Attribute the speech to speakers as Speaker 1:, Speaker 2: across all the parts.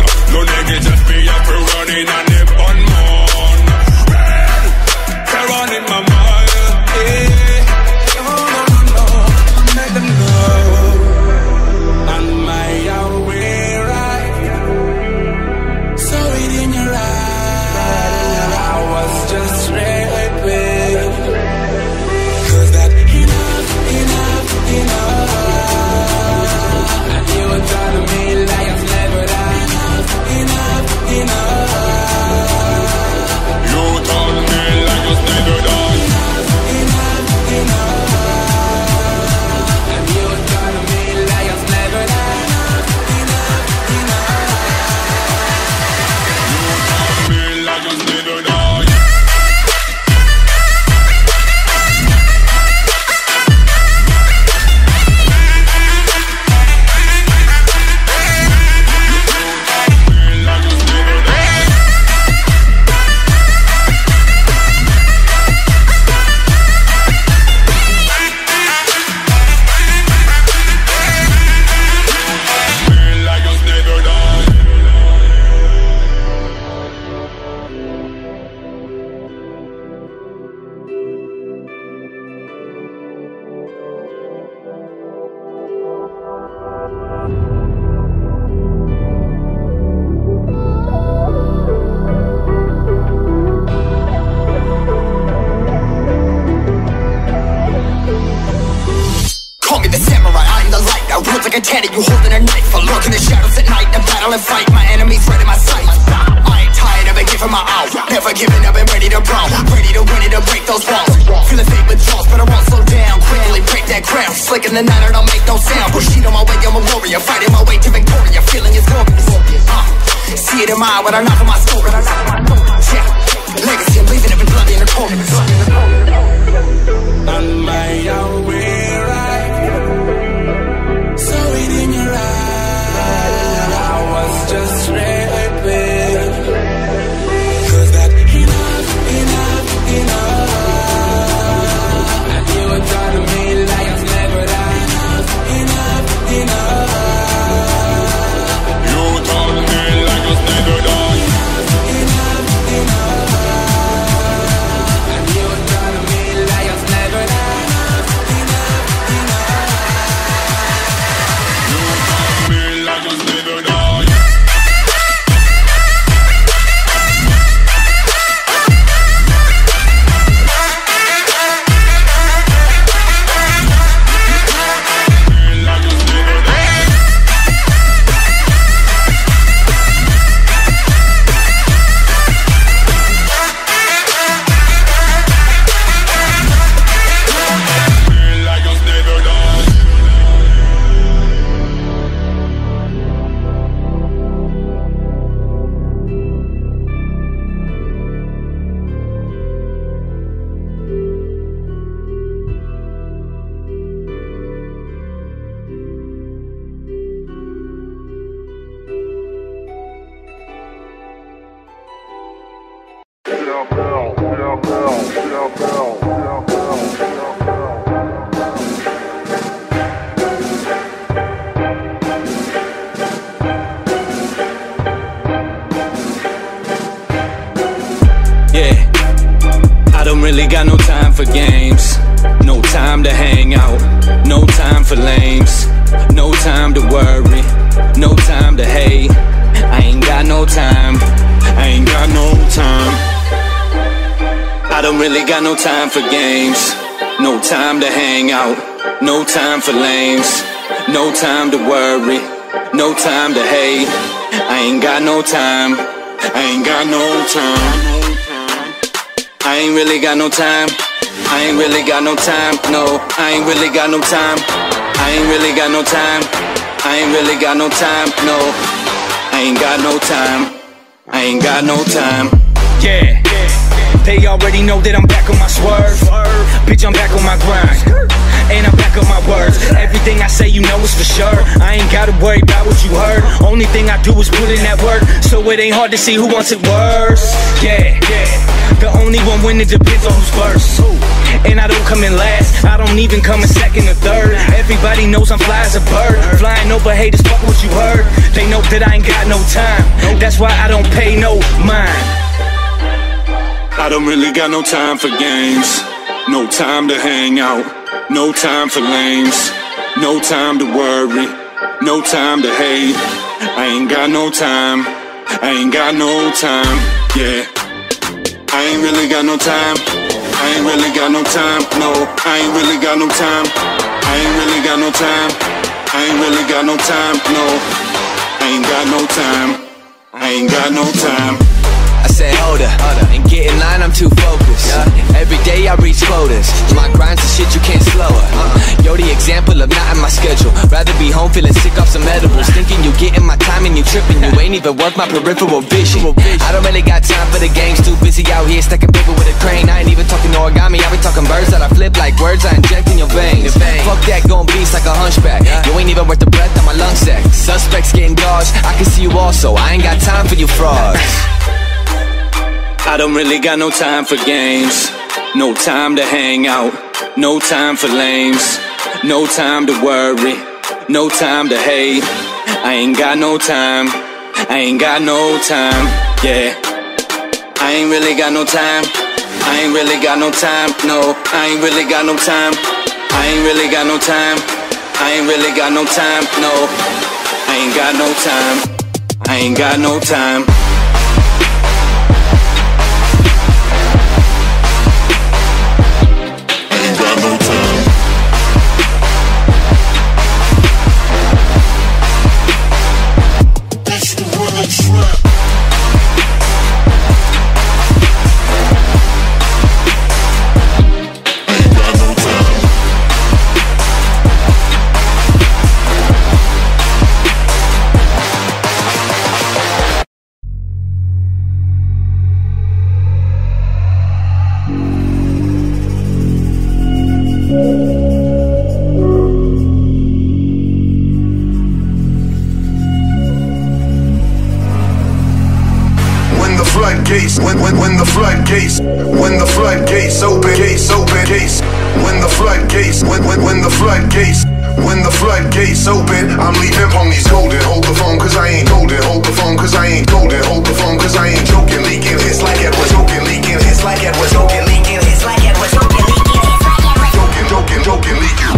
Speaker 1: No nigga just be up for running on the bun man. They're running my mile, yeah. No, make them know on my own way, right? So it in your eyes, I was just raping. Cause that enough. And you were trying to me like I've never done. Enough. You told me like you've never done. Enough. And you were trying to me like I've never done. Enough. You told me like you've never done.
Speaker 2: Tatted, you holding a knife. I lurk in the shadows at night and battle and fight. My enemies right in my sight. I ain't tired of it, giving my all. Never giving up and ready to brawl. Ready to win it and break those walls. Feeling fate withdrawals, but I won't slow down. Quickly break that ground. Slick in the night, I don't make no sound. Bushy on my way, I'm a warrior. Fighting my way to victoria. Feeling is glorious. See it in my eye when I knock on my story. Yeah. Legacy, I'm leaving it with bloody in the chorus.
Speaker 1: On my own way, right? So it in your eyes, I was just raping. Cause that enough. And you were trying to me like I've never done. Enough. You told me like you've never done. Enough. And you were trying to me like I've never done.
Speaker 3: Really got no time for games, no time to hang out, no time for lames, no time to worry, no time to hate. I ain't got no time, I ain't got no time. I don't really got no time for games, no time to hang out, no time for lames, no time to worry, no time to hate. I ain't got no time, I ain't got no time. I ain't really got no time, I ain't really got no time, no, I ain't really got no time, I ain't really got no time, I ain't really got no time, no, I ain't got no time, I ain't got no time.
Speaker 4: Yeah, they already know that I'm back on my swerve. Bitch, I'm back on my grind, and I'm back on my words. Everything I say, you know it's for sure. I ain't gotta worry about what you heard. Only thing I do is put in that work, so it ain't hard to see who wants it worse. Yeah, the only one winning depends on who's first. and I don't come in last. I don't even come in second or third. Everybody knows I'm fly as a bird. Flying over haters, fuck what you heard. They know that I ain't got no time. That's why I don't pay no mind.
Speaker 3: I don't really got no time for games. No time to hang out. No time for lames. No time to worry. No time to hate. I ain't got no time. I ain't got no time. Yeah. I ain't really got no time. I ain't really got no time. No, I ain't really got no time. I ain't really got no time. I ain't really got no time. No, I ain't got no time. I ain't got no time.
Speaker 5: I said hold up, and get in line, I'm too focused. Every day I reach quotas. My grind's the shit you can't slow her. Yo, the example of not in my schedule. Rather be home feeling sick off some edibles. Thinking you getting my time and you tripping. You ain't even worth my peripheral vision. I don't really got time for the games. Too busy out here stacking paper with a crane. I ain't even talking origami, I be talking birds that I flip like words I inject in your veins. Fuck that, gon' beast like a hunchback. You ain't even worth the breath on my lung sack. Suspects getting dodged, I can see you also. I ain't got time for you frauds.
Speaker 3: I don't really got no time for games. No time to hang out. No time for lames. No time to worry. No time to hate. I ain't got no time. I ain't got no time. Yeah. I ain't really got no time. I ain't really got no time. No, I ain't really got no time. I ain't really got no time. I ain't really got no time. No, I ain't got no time. I ain't got no time.
Speaker 6: When the floodgates open, I'm leaving ponies golden. Hold the phone cause I ain't golden. Hold the phone cause I ain't golden. Hold the phone cause I ain't joking. Leaking hits like Edward Joking. Leaking hits like Edward Joking. Leaking hits like Edward Joking. Leaking hits like Edward Joking. Joking, joking, leaking.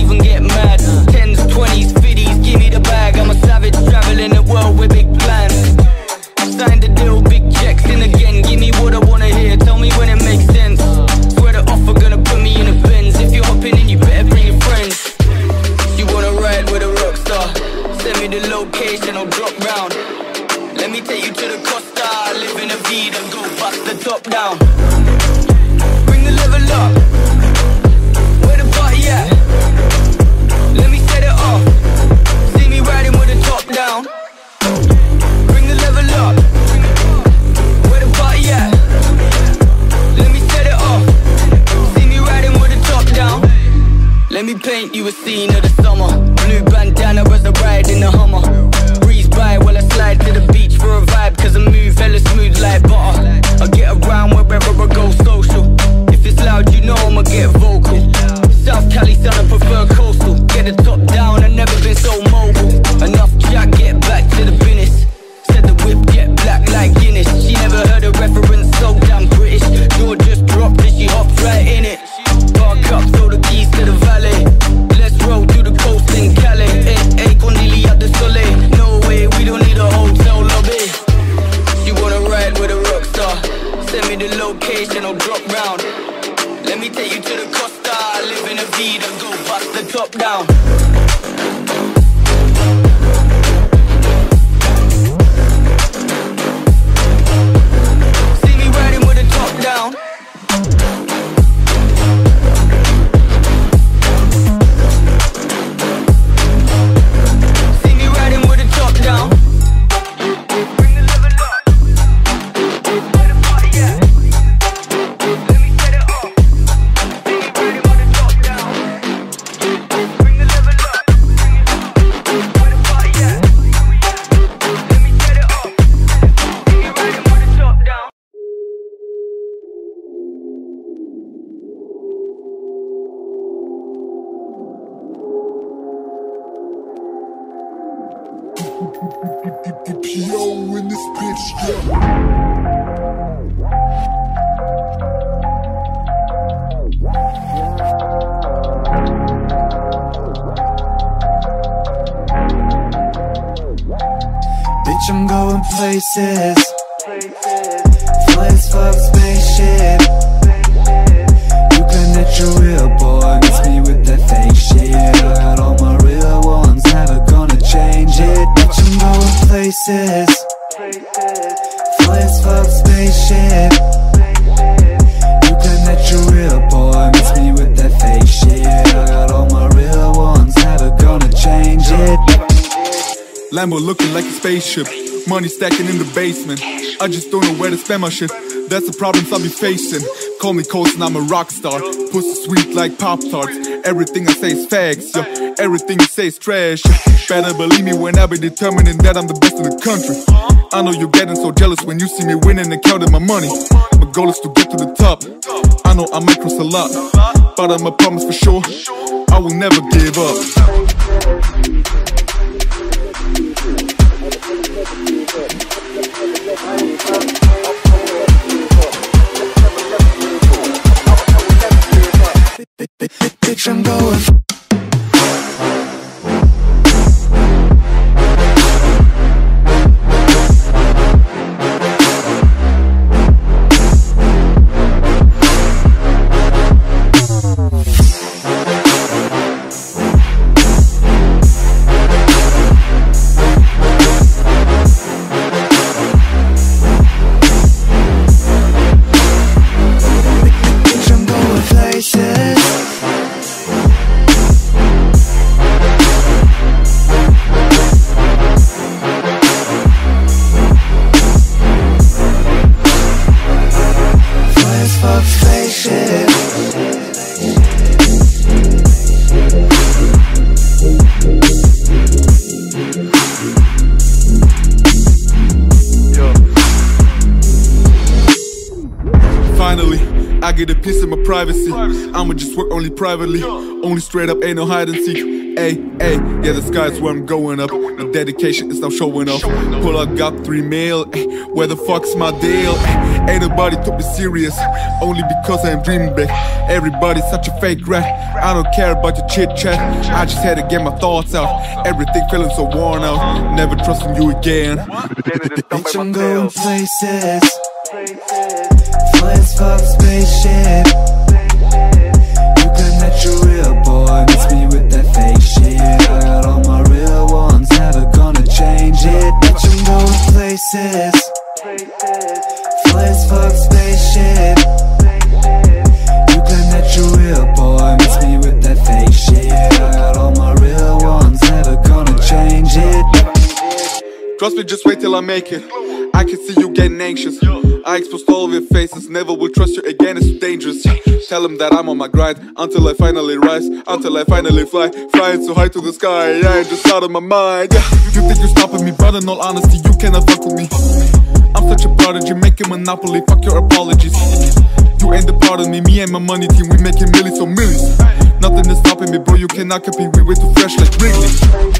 Speaker 5: Tens, 20s, 50s, give me the bag. I'm a savage, traveling the world with big plans.
Speaker 2: me the location, I'll drop round. Let me take you to the Costa, live in a V, then go bust the top down. Bring the level up, where the party at? Let me set it off, see me riding with the top down. Bring the level up, where the party at? Let me set it off, see me riding with the top down. Let me paint you a scene of the summer. Blue bandana as I ride in the Hummer. Breeze by while I slide to the beach for a vibe, cause I move hella smooth like butter. I get around wherever I go social. If it's loud you know I'ma get vocal. South Cali son, I prefer coastal. Get the top down, I've never been so mobile. Enough jack, get back to the business. Said the whip get black like Guinness. She never heard a reference, so damn British. Door just dropped and she hopped right in it. Park up, throw the keys to the valet. Let's roll through the coast in Calais. Hey, Cornelia de Soleil. No way, we don't need a hotel lobby. She wanna ride with a rock star. Send me the location, I'll drop round. Let me take you to the Costa, live in a V, then go bust the top down. See me riding with the top down. See me riding with the top down. Bring the level up, where the party at? Let me set it off, see me riding with the top down. Bring the level up, where the party at? Let me set it off, see me riding with the top down.
Speaker 6: Yo, in this bitch,
Speaker 7: Bitch, I'm going places. Flights, fuck, spaceship. You can let your real boy mix me with that fake shit. I got all my real ones, never gonna change it. Bitch, I'm going places. Flights, fuck, spaceship. You can let your real boy mix me with that fake shit. I got all my real ones, never gonna change it.
Speaker 8: Lambo looking like a spaceship, money stacking in the basement. I just don't know where to spend my shit. That's the problems I'll be facing. Call me Colson, I'm a rock star. Pussy sweet like Pop-Tarts. Everything I say is facts, yo. Everything you say is trash. Better believe me when I be determining that I'm the best in the country. I know you're getting so jealous when you see me winning and counting my money. My goal is to get to the top. I know I might cross a lot, but I'm a promise for sure, I will never give up.
Speaker 7: Bitch, I'm going. Bitch, I'm going places. Fuck spaceship.
Speaker 8: Finally, I get a piece of my privacy. I'ma just work only privately. Only straight up, ain't no hide and seek. Ay, ay, yeah, the sky's where I'm going up. The dedication is now showing off. Pull out, got 3 mil. Ay, where the fuck's my deal? Ay, ain't nobody took me serious, only because I am dreaming big. Everybody's such a fake rat. I don't care about your chit chat. I just had to get my thoughts out. Everything feeling so worn out. Never trusting you again.
Speaker 7: Bitch, I'm going places. Flights, fuck, spaceship. You can let your real boy mix me with that fake shit. I got all my real ones, never
Speaker 8: Trust me, just wait till I make it. I can see you getting anxious. I exposed all of your faces, never will trust you again, it's too dangerous. Tell them that I'm on my grind, until I finally rise, until I finally fly. Flying so high to the sky, I ain't just out of my mind. You think you're stopping me, brother, in all honesty, you cannot fuck with me. I'm such a prodigy, making monopoly, fuck your apologies. You ain't the part of me, me and my money team, we making millions on millions. Nothing is stopping me, bro, you cannot compete, we way too fresh like Wrigley.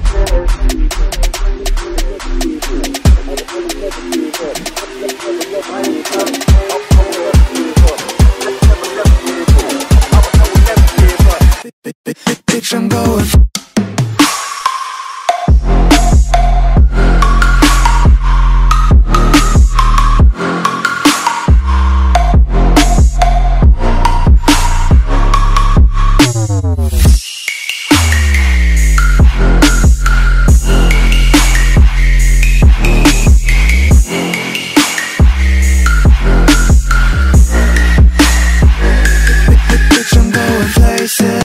Speaker 7: Bitch, I'm going. Bitch, I'm going places.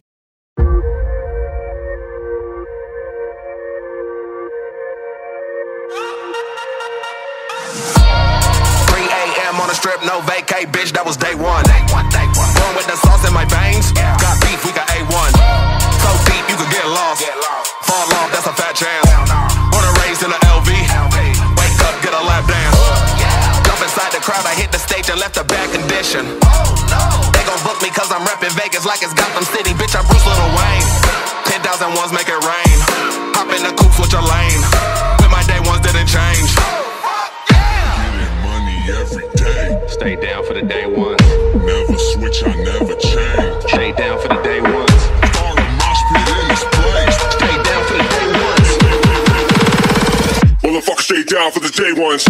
Speaker 6: Strip, no vacay, bitch, that was day one. Born with the sauce in my veins. Got beef, we got A1. So deep, you could get lost. Fall off, that's a fat chance. Born and raised in the LV. Wake up, get a lap dance. Jump inside the crowd, I hit the stage and left the bad condition. They gon' book me cause I'm reppin' Vegas like it's Gotham City. Bitch, I'm Bruce Lil Wayne. 10,000 ones make it rain. Hop in the coupe, switch your lane. With my day ones didn't change.
Speaker 1: Every day,
Speaker 3: Stay down for the day ones.
Speaker 1: never switch, I never change.
Speaker 3: Stay down for the day ones.
Speaker 1: Start a mosh pit in this place.
Speaker 3: Stay down for the day ones.
Speaker 1: Motherfucker, stay down for the day ones.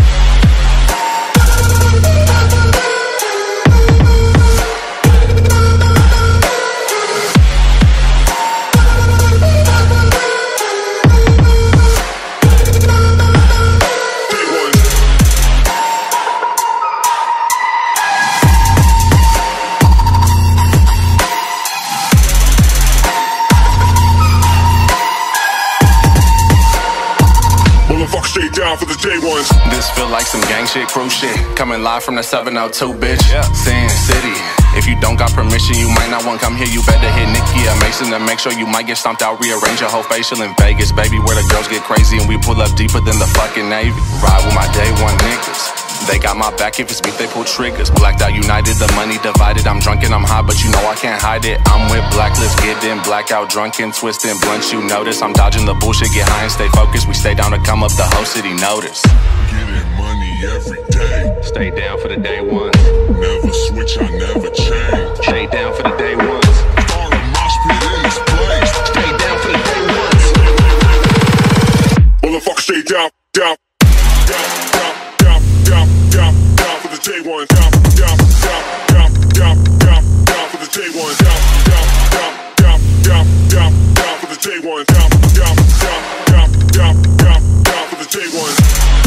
Speaker 1: Stay down for the day ones.
Speaker 9: This feel like some gang shit, crew shit. Coming live from the 702, bitch. Sin City. If you don't got permission, you might not want to come here. You better hit Nikki or Mason to make sure you might get stomped out. Rearrange your whole facial in Vegas, baby, where the girls get crazy and we pull up deeper than the fucking Navy. Ride with my day one niggas. They got my back if it's me, they pull triggers. Blacked out united, the money divided. I'm drunk and I'm high, but you know I can't hide it. I'm with Blacklist, getting blackout, drunken, twisting blunts. You notice I'm dodging the bullshit, get high and stay focused. We stay down to come up, the whole city notice.
Speaker 1: Getting money every day.
Speaker 3: Stay down for the day ones.
Speaker 1: Never switch, I never change.
Speaker 3: Stay down for the day ones.
Speaker 1: Start a mosh pit in this place.
Speaker 3: Stay down for the day ones.
Speaker 1: Motherfucker, stay down, down, down, down, down, down, down, down for the day ones. Down, down, down, down, down, down, down for the day ones. Down, down, down, down, down, down for the day ones. Down, down, down, down, down, down, down for the day ones.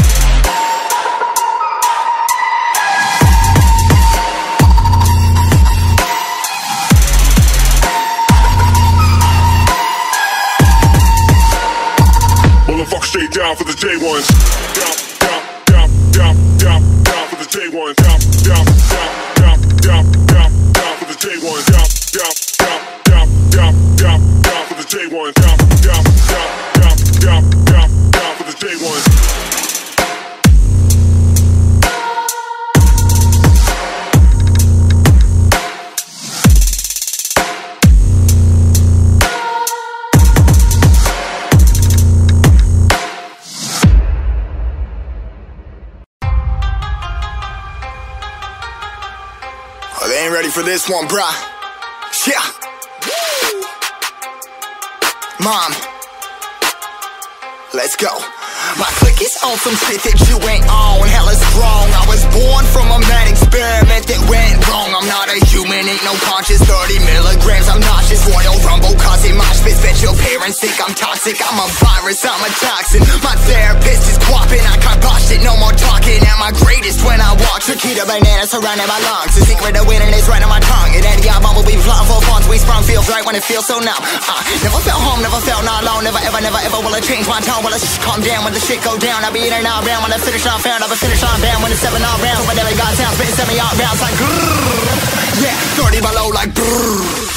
Speaker 1: Motherfucker, stay down for the day ones. Down, down, down, down, down, down for the day ones. Down, down, down, down, down, down for the day ones. Down, down, down, down, down, down for the day ones. Down, down, down, down, down, down for the day ones.
Speaker 2: They ain't ready for this one, bruh. Yeah. Mom, let's go. My clique is on some shit that you ain't on. Hell is wrong. I was born from a mad experiment that went wrong. I'm not a human, ain't no conscious. 30 milligrams, I'm nauseous. Royal Rumble causing mosh pits. Bet your parents think I'm toxic. I'm a virus, I'm a toxin. My therapist is quapping. I kibosh it, no more talking. At my greatest when I walk. Chiquita banana surrounding my lungs. The secret of winning is right on my tongue. And Eddie, I bumblebee flying for funds. We sprung feels right when it feels so numb. Never felt home, never felt not alone. Never ever will I change my tone. Well, let's just calm down when the the shit go down. I be in and out round when I finish on found. I be finished on bound when it's 7 all round. So I never got down, spitting 7 all rounds like grrrr. Yeah, 30 below like brrrr.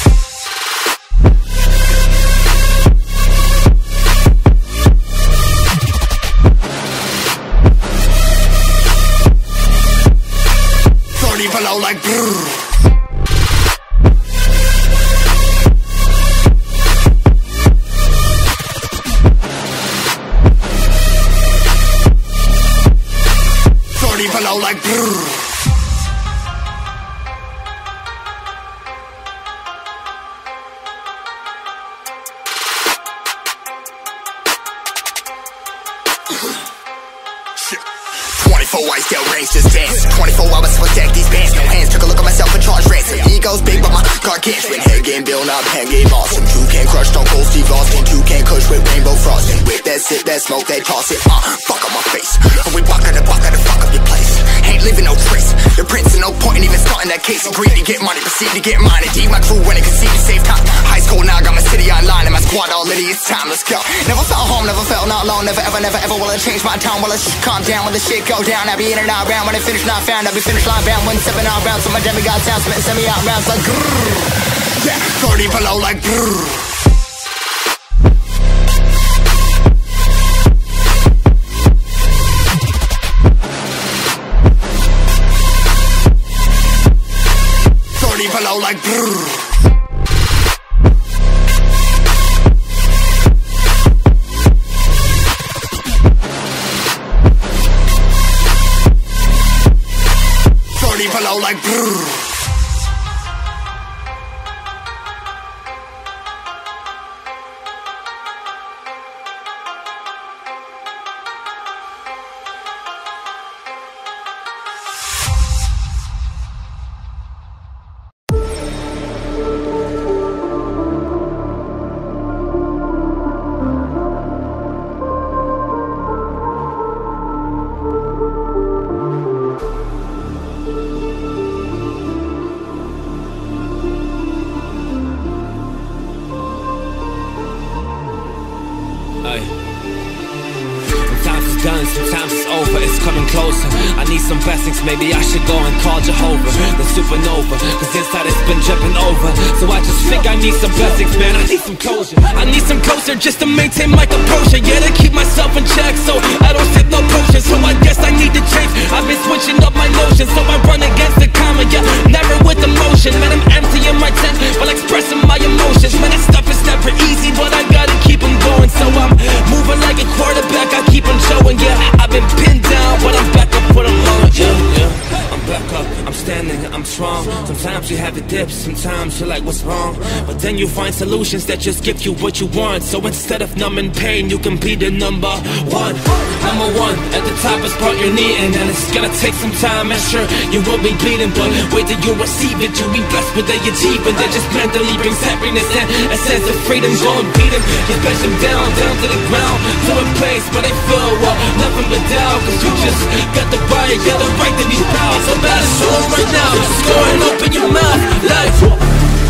Speaker 2: Below like brrr. 30 below like brrr. I still range just dance 24 hours for stack these bands. No hands, took a look at myself and charge ransom. Ego's big but my gargantuan. Head game built up, hand game awesome. 2 can crush, Stone Cold Steve Austin. 2 can kush with rainbow frosting. Whip that sip, that smoke, that toss it. Fuck on my face. And we walk out the fuck up your place. Ain't leaving no trace. The prince and no point in even starting that case. Agreed to get money, proceed to get mine. Indeed, my crew when it concede to save time. High school now, got my city online. And my squad all litty, it's time, let's go. Never felt home, never felt not alone. Never ever will I change my tone. Will I calm down when the shit go down. I be in and out round. When I finish not found, I'll be finished line bound. 1 7 all rounds, so my demigod sound spitting 7 out rounds like grrrr. Yeah, 30 below like grrrr. Below like brrr. 30 below like brrr.
Speaker 10: Sometimes it's over, it's coming closer. I need some blessings, maybe I should go and call Jehovah the supernova, cause inside it's been dripping over. So I just think I need some blessings, man, I need some closure. I need some closure just to maintain my composure. Yeah, to keep myself in check, so I don't sip no potion. So I guess I need to change, I've been switching up my notions. So I run against the karma, yeah, never with emotion. Man, I'm emptying my tank while expressing my emotions. Man, this stuff is never easy, but I gotta keep them going. So I'm moving like a quarterback, I keep on showing, yeah. I've been pinned down, but I'm back up for the moment, yeah. I'm back up, I'm standing, I'm strong. Sometimes you have the dips, sometimes you're like, what's wrong? But then you find solutions that just give you what you want. So instead of numbing pain, you can be the number one. Number one, at the top is part you're needing, and it's gonna take some time, and sure, you will be bleeding. But wait till you receive it, you'll be blessed with the achievement that just mentally brings happiness and a sense of freedom. Go and beat them, you bash them down to the ground, to a place where they feel nothing but doubt. Cause you just got the right to be proud. So bad it's on right now, just go and open your mouth like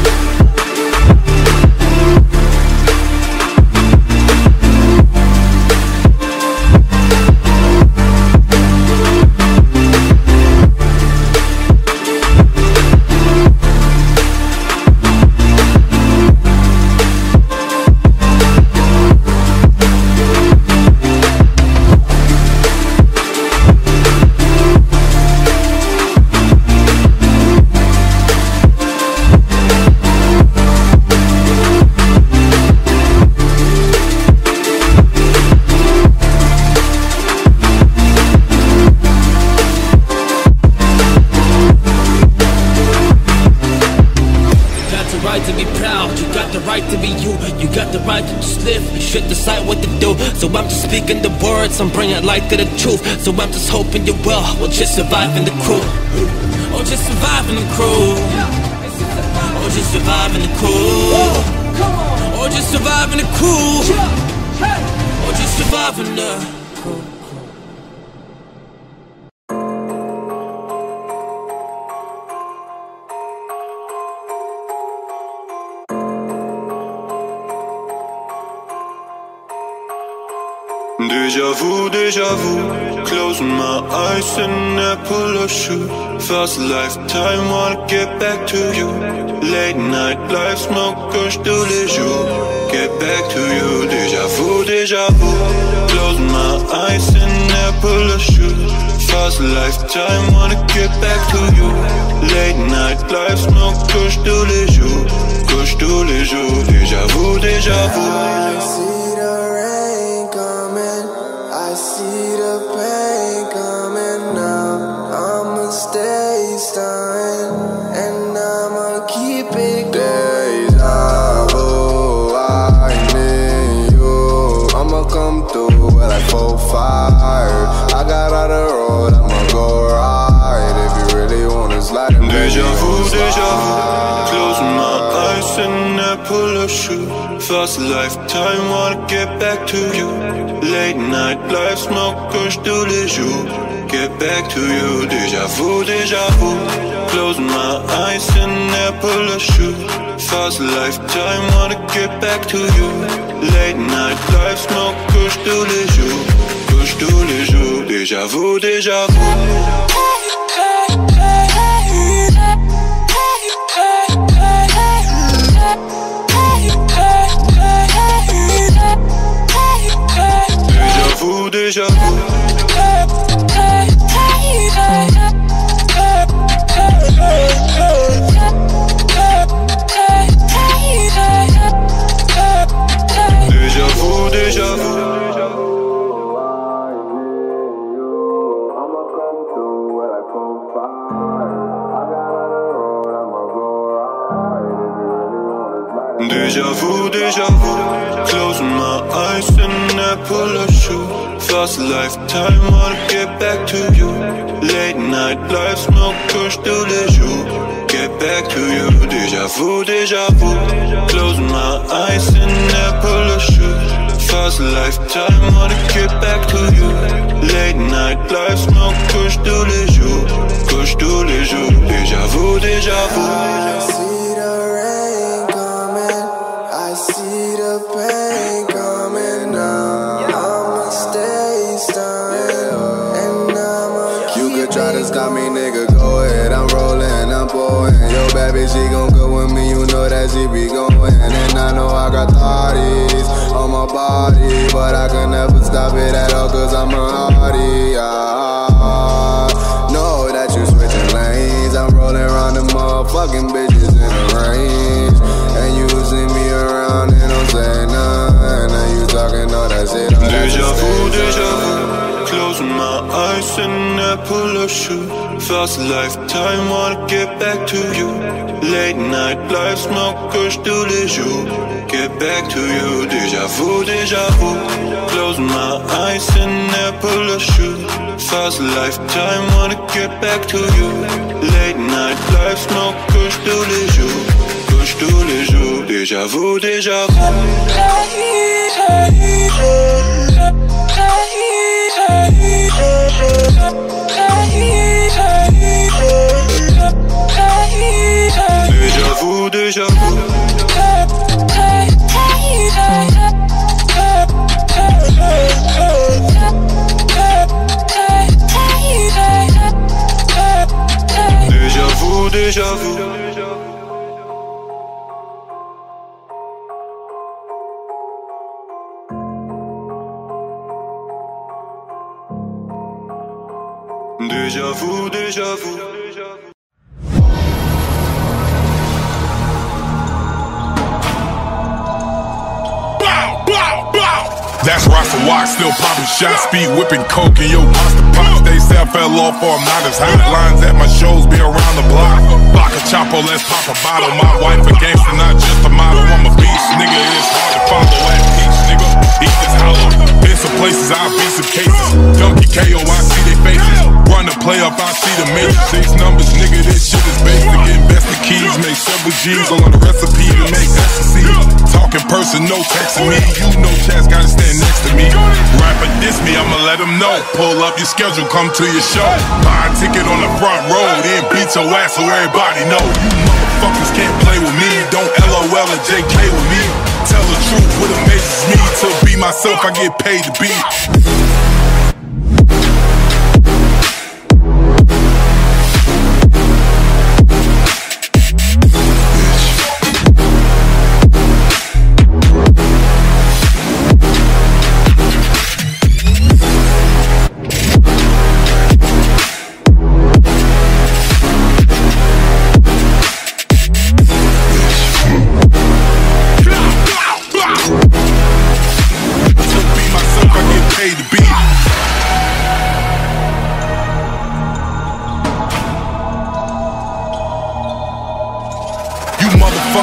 Speaker 10: So I'm just speaking the words, I'm bringing light to the truth. So I'm just hoping you will just survive in the crew. Or just survive in the crew. Or just survive in the crew. Or just survive in the crew. Or just survive in the crew.
Speaker 1: Deja vu, closing my eyes and I pull a shoe. Fast lifetime, wanna get back to you. Late night life, smoke, kush tous les jours. Get back to you, deja vu. Closing my eyes and I pull a shoe. Fast lifetime, wanna get back to you. Late night life, smoke, kush tous les jours. Kush tous les jours, deja vu.
Speaker 11: I see the rain coming, I see the pain coming now. I'ma stay stunned, and I'ma keep it going. Deja vu, I need you. I'ma come through with like 4-5. I got out the road, I'ma go right. If you really wanna slide,
Speaker 1: deja vu. Closing my eyes and I pull a shoe. Fast lifetime, wanna get back to you. Late night life, smoke, kush tous les jours. Get back to you, deja vu. Closing my eyes and I pull a shoe. Fast lifetime, wanna get back to you. Late night life, smoke, kush tous les jours. Kush tous les jours, deja vu. Deja vu. Deja vu, closing my eyes and I pull a shoe. Fast lifetime, wanna get back to you. Late night life, smoke, kush tous les jours. Get back to you, deja vu. Closing my eyes and I pull a shoe. Fast lifetime, wanna get back to you. Late night life, smoke, kush tous les jours. Kush tous les jours, deja vu.
Speaker 11: I see the rain coming, I see the pain coming now. I'ma stay stunned, and I'ma keep. You could try to stop me, nigga, go ahead. I'm rolling, I'm pouring. Yo, bad bitch, she gon' go with me, you know that she be going. And I know I got thotties on my body, but I can never stop it at all, cause I'm a hottie. Know that you switching lanes, I'm rolling around the motherfucking bitches in the range. And you see me around and don't say nothing, and you talking all that shit.
Speaker 1: Deja vu, closing my eyes and I pull a shoe. Fast lifetime, wanna get back to you. Late night life, smoke, kush tous les jours. Get back to you, deja vu. Closing my eyes and I pull a shoe. Fast lifetime, wanna get back to you. Late night life, smoke, kush tous les jours. Kush tous les jours, deja vu. Deja vu. Deja vu.
Speaker 12: That's Rasta Watch, still popping shots, speed whipping coke in your pasta pops. They say I fell off or I'm not as hot. Lines at my shows be around the block. Block a chopper, let's pop a bottle. My wife a gangster, not just a model. I'm a beast, nigga. It's hard to follow at peace, nigga. Eat this hollow. Been some places, I'll be some cases. Junkie KO, I see their faces. Run the play up, I see the matrix. 6 numbers, nigga. This shit is basic. Invest the keys, make several G's on the recipe to make ecstasy. Talking person, no texting me. You know chats gotta stand next to me. Rapper diss me, I'ma let him know. Pull up your schedule, come to your show. Buy a ticket on the front row, then beat your ass so everybody know. You motherfuckers can't play with me. Don't LOL or JK with me. Tell the truth, what amazes me. To be myself, I get paid to be.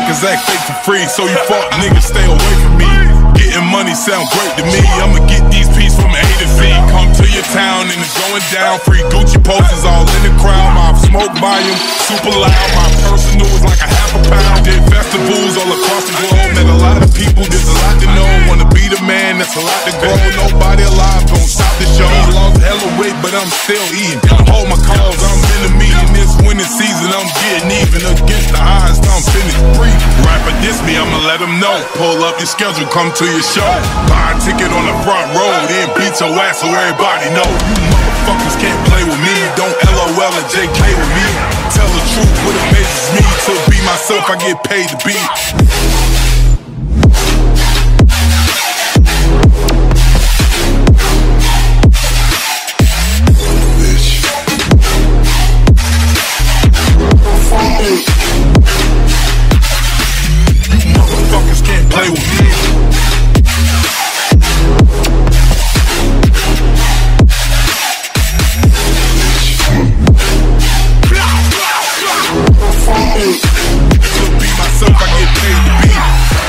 Speaker 12: niggas act fake for free, so you fuck niggas stay away from me. Getting money sound great to me. I'ma get these pieces from A to Z. Come to your town and it's going down. Free Gucci posters all in the crowd. My smoke volume super loud. My personal is like a half a pound. Did festivals all across the globe. Met a lot of people, there's a lot to know. Wanna be the man, that's a lot to grow. Nobody alive gon' stop the show. Lost hella weight, but I'm still eating. Hold my calls, I'm in the meeting. This winning season, I'm getting even. Against the odds, I'm finished breathing. Rapper diss me, I'ma let them know. Pull up your schedule, come to your show. Buy a ticket on the front row, then beat your ass so everybody know. You motherfuckers can't play with me. Don't LOL and JK with me. Tell the truth, what amazes me. To be myself, I get paid to be. Motherfuckers can't play with me. To be myself, I get paid to be.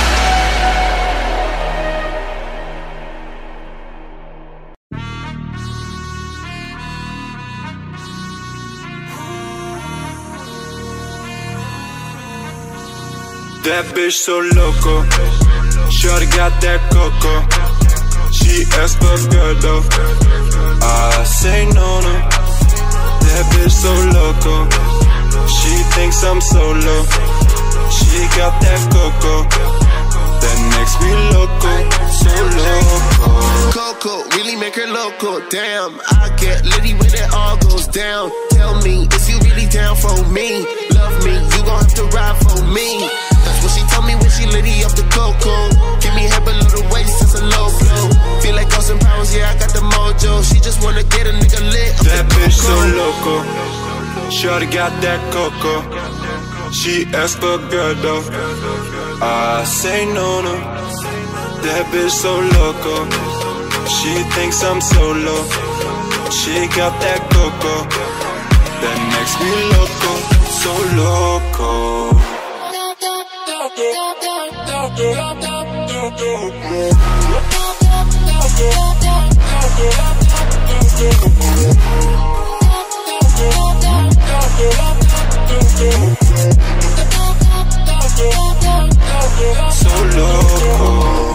Speaker 13: That bitch so loco, shorty got that coco. She asked for good though, I say no. That bitch so loco, she thinks I'm solo. She got that coco, that makes me loco, so loco.
Speaker 14: Coco, really make her loco, damn. I get litty when it all goes down. Tell me, is you really down for me? Love me, you gon' have to ride for me. That's what she told me when she litty up the coco. Give me head below the waist, it's a low blow. Feel like Austin Powers, yeah, I got the mojo. She just wanna get a nigga lit.
Speaker 13: That bitch so loco, shorty got that coco. She asked for good though, I say no. That bitch so loco, she thinks I'm solo. She got that coco, that makes me loco, so loco. So loco.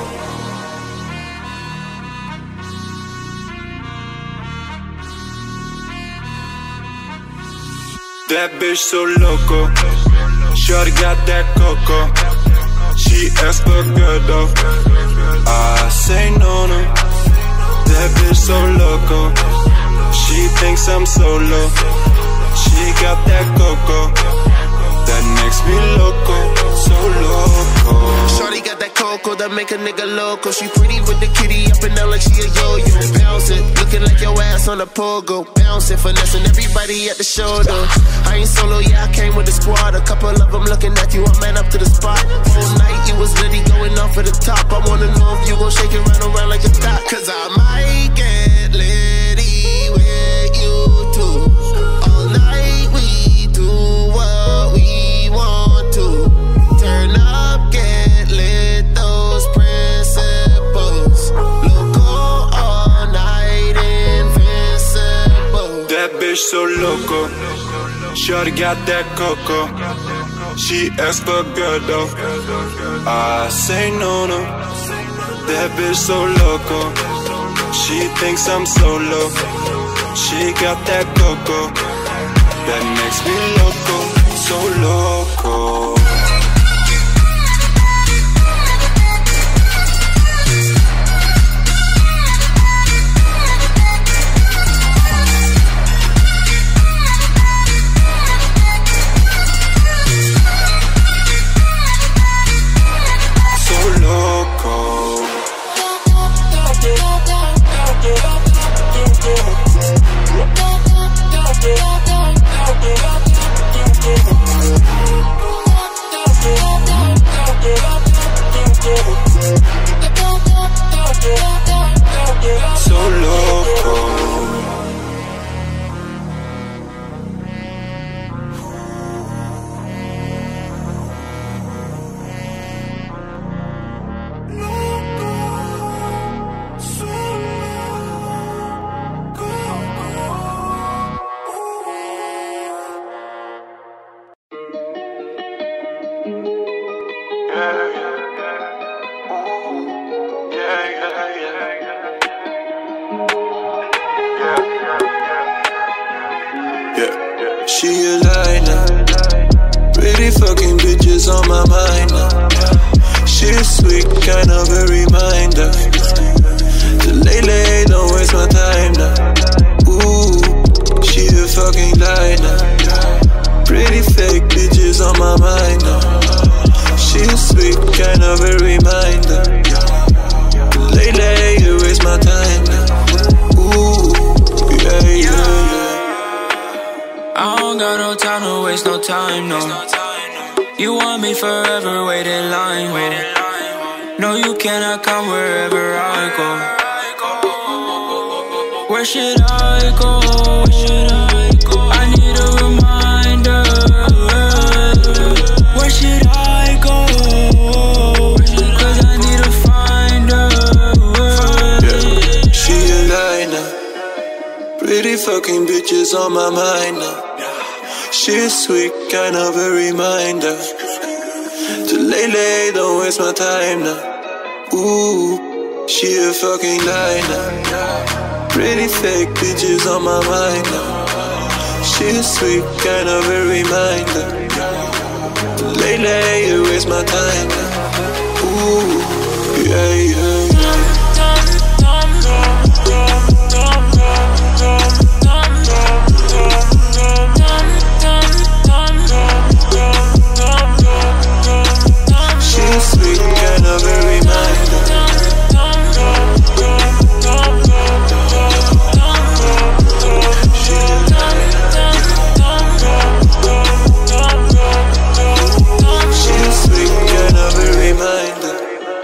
Speaker 13: That bitch so loco, shorty got that coco. She asked for good though, I say no. That bitch so loco, she thinks I'm solo. She got that coco, that makes me loco, so loco.
Speaker 14: Shorty got that coco that make a nigga loco. She pretty with the kitty up and down like she a yo-yo. Bounce it, looking like your ass on a pogo. Bounce it, finessing everybody at the shoulder. I ain't solo, yeah, I came with a squad. A couple of them looking at you, I'm man up to the spot. All night you was litty going off at the top. I wanna know if you gon' shake it around like a top. Cause I might get litty with you too. All night we do what we want to. Turn up, get lit, those principles. Loco all night, invincible.
Speaker 13: That bitch so loco, shorty got that coco. She asked for good though, I say no. That bitch so loco, she thinks I'm solo. She got that coco, that makes me loco, so loco. Yeah, she a lie now. Pretty fucking bitches on my mind now. She's sweet, kind of a reminder. The lady, don't waste my time now. Ooh, she a fucking lie now. Pretty fake bitches on my mind now. She's sweet, kind of a reminder. The lady, you waste my time now. Ooh, yeah, yeah, yeah.
Speaker 15: I don't got no time to waste no time, no. You want me forever, wait in line, no, you cannot come wherever I go. Where should I go? I need a reminder. Where should I go? Cause I need to find her.
Speaker 13: Yeah, she a lie now. Pretty fucking bitches on my mind now. She's sweet, kind of a reminder. To lay, don't waste my time now. Ooh, she a fucking lie now. Pretty fake bitches on my mind now. She's sweet, kind of a reminder. To lay, you waste my time now. Ooh, yeah, yeah, yeah. Sweet, kind of a reminder. She's sweet, kind of a reminder.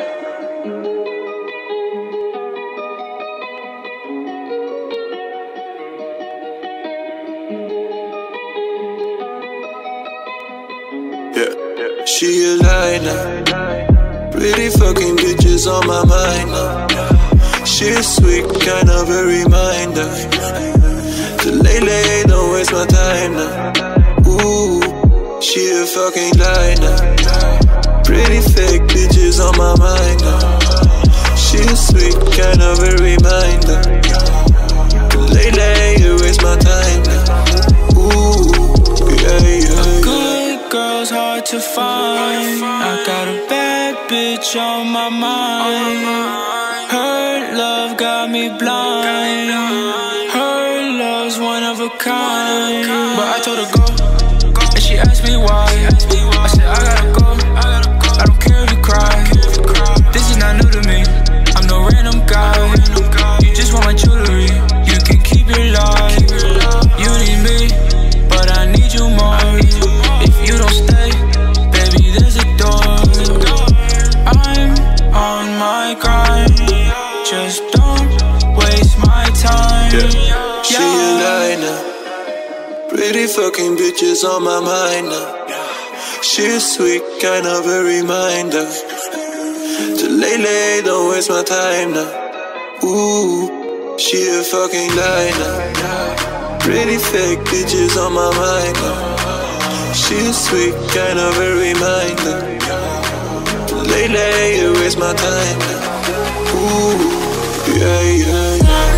Speaker 13: Yeah, she a lie now. Pretty fucking bitches on my mind now. She's sweet, kind of a reminder. To lay, don't waste my time now. Ooh, she a fucking lie now. Pretty fake bitches on my mind now. She's sweet, kind of a reminder. To lay, you waste my time now. Ooh, yeah, yeah, yeah.
Speaker 15: Good girl's hard to find. I got a bad bitch on my mind. Her love got me blind. Her love's one of a kind. But I told her go, and she asked me why. I said I gotta go. I don't care if you cry. This is not new to me. I'm no random guy. You just want my jewelry. You can keep your life. You need me, but I need you more. If you don't stay, baby, there's a door. I'm on my grind. Just don't waste my time.
Speaker 13: Yeah, she a lie now. Pretty fucking bitches on my mind now. She's sweet, kind of a reminder. To lay, don't waste my time now. Ooh, she a fucking lie now. Pretty fake bitches on my mind now. She's sweet, kind of a reminder. To lay, you waste my time now. Ooh, yeah, yeah, yeah.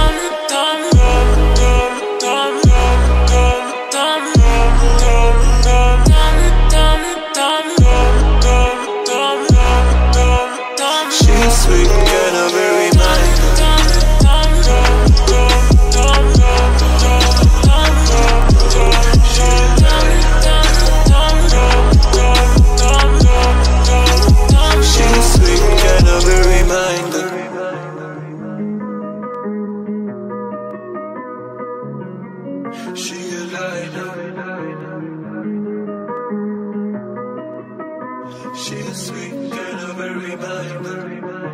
Speaker 13: She's sweet, kind of a reminder. She's sweet, kind of a reminder. She a lie now. She's sweet, kind of a reminder.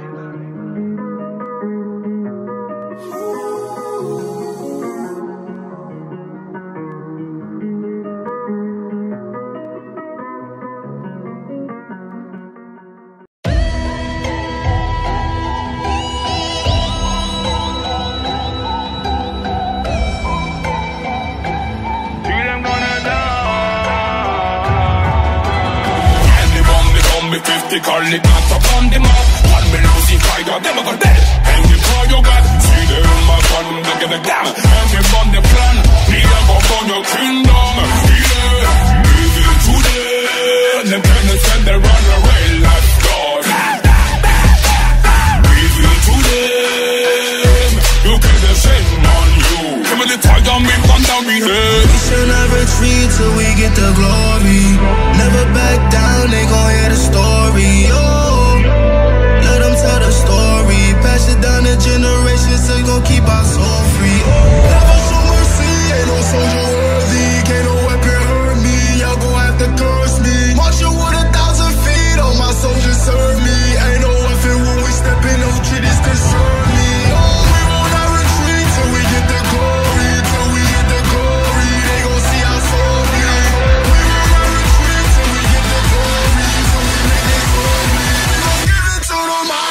Speaker 1: Call it not up on the map. One me losing fighter, them a go dead. And you call your God. See them in my gun, they get the gang. And we run the plan, me a go on your kingdom. Yeah, leave it to them. Them pennies and they run away like God. Leave it to them. You get the shame on you. Come on the tiger, me run down me head.
Speaker 11: We shall not retreat till we get the glory. Never back down, they gon' hear the story. Oh, let them tell the story. Pass it down the generations, so gon' keep our soul free. Never show mercy, ain't no soldier worthy. Can't no weapon hurt me, y'all gon' have to curse me. Marching with 1,000 feet, all my soldiers serve me. Ain't no weapon when we step in, no treaties concern me. Oh, we will not retreat till we get the glory. Till we get the glory, they gon' see our soul bleed. We will not retreat till we get the glory. Till we make this glory, we gon' give it to them all.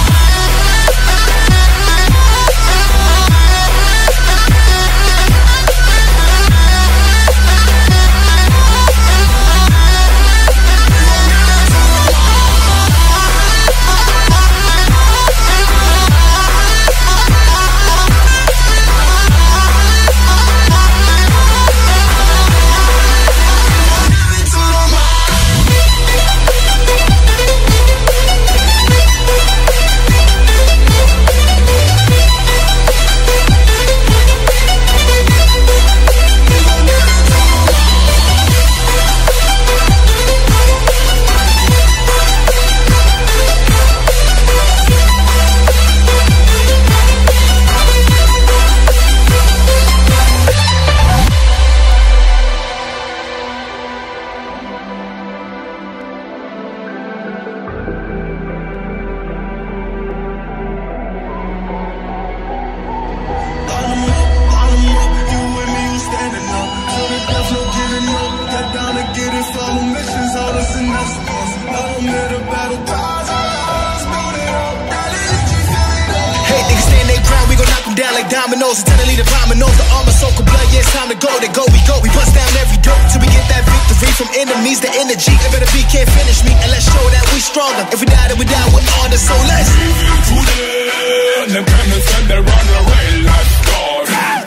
Speaker 2: Dominoes, eternally the dominoes, the armor so cold blood, yeah, it's time to go, they go, we go. We bust down every dope till we get that victory from enemies, the energy. They better be, can't finish me, and let's show that we stronger. If we die, then we die with honor, so let's
Speaker 1: leave it to them. Them pennies and they run away like God.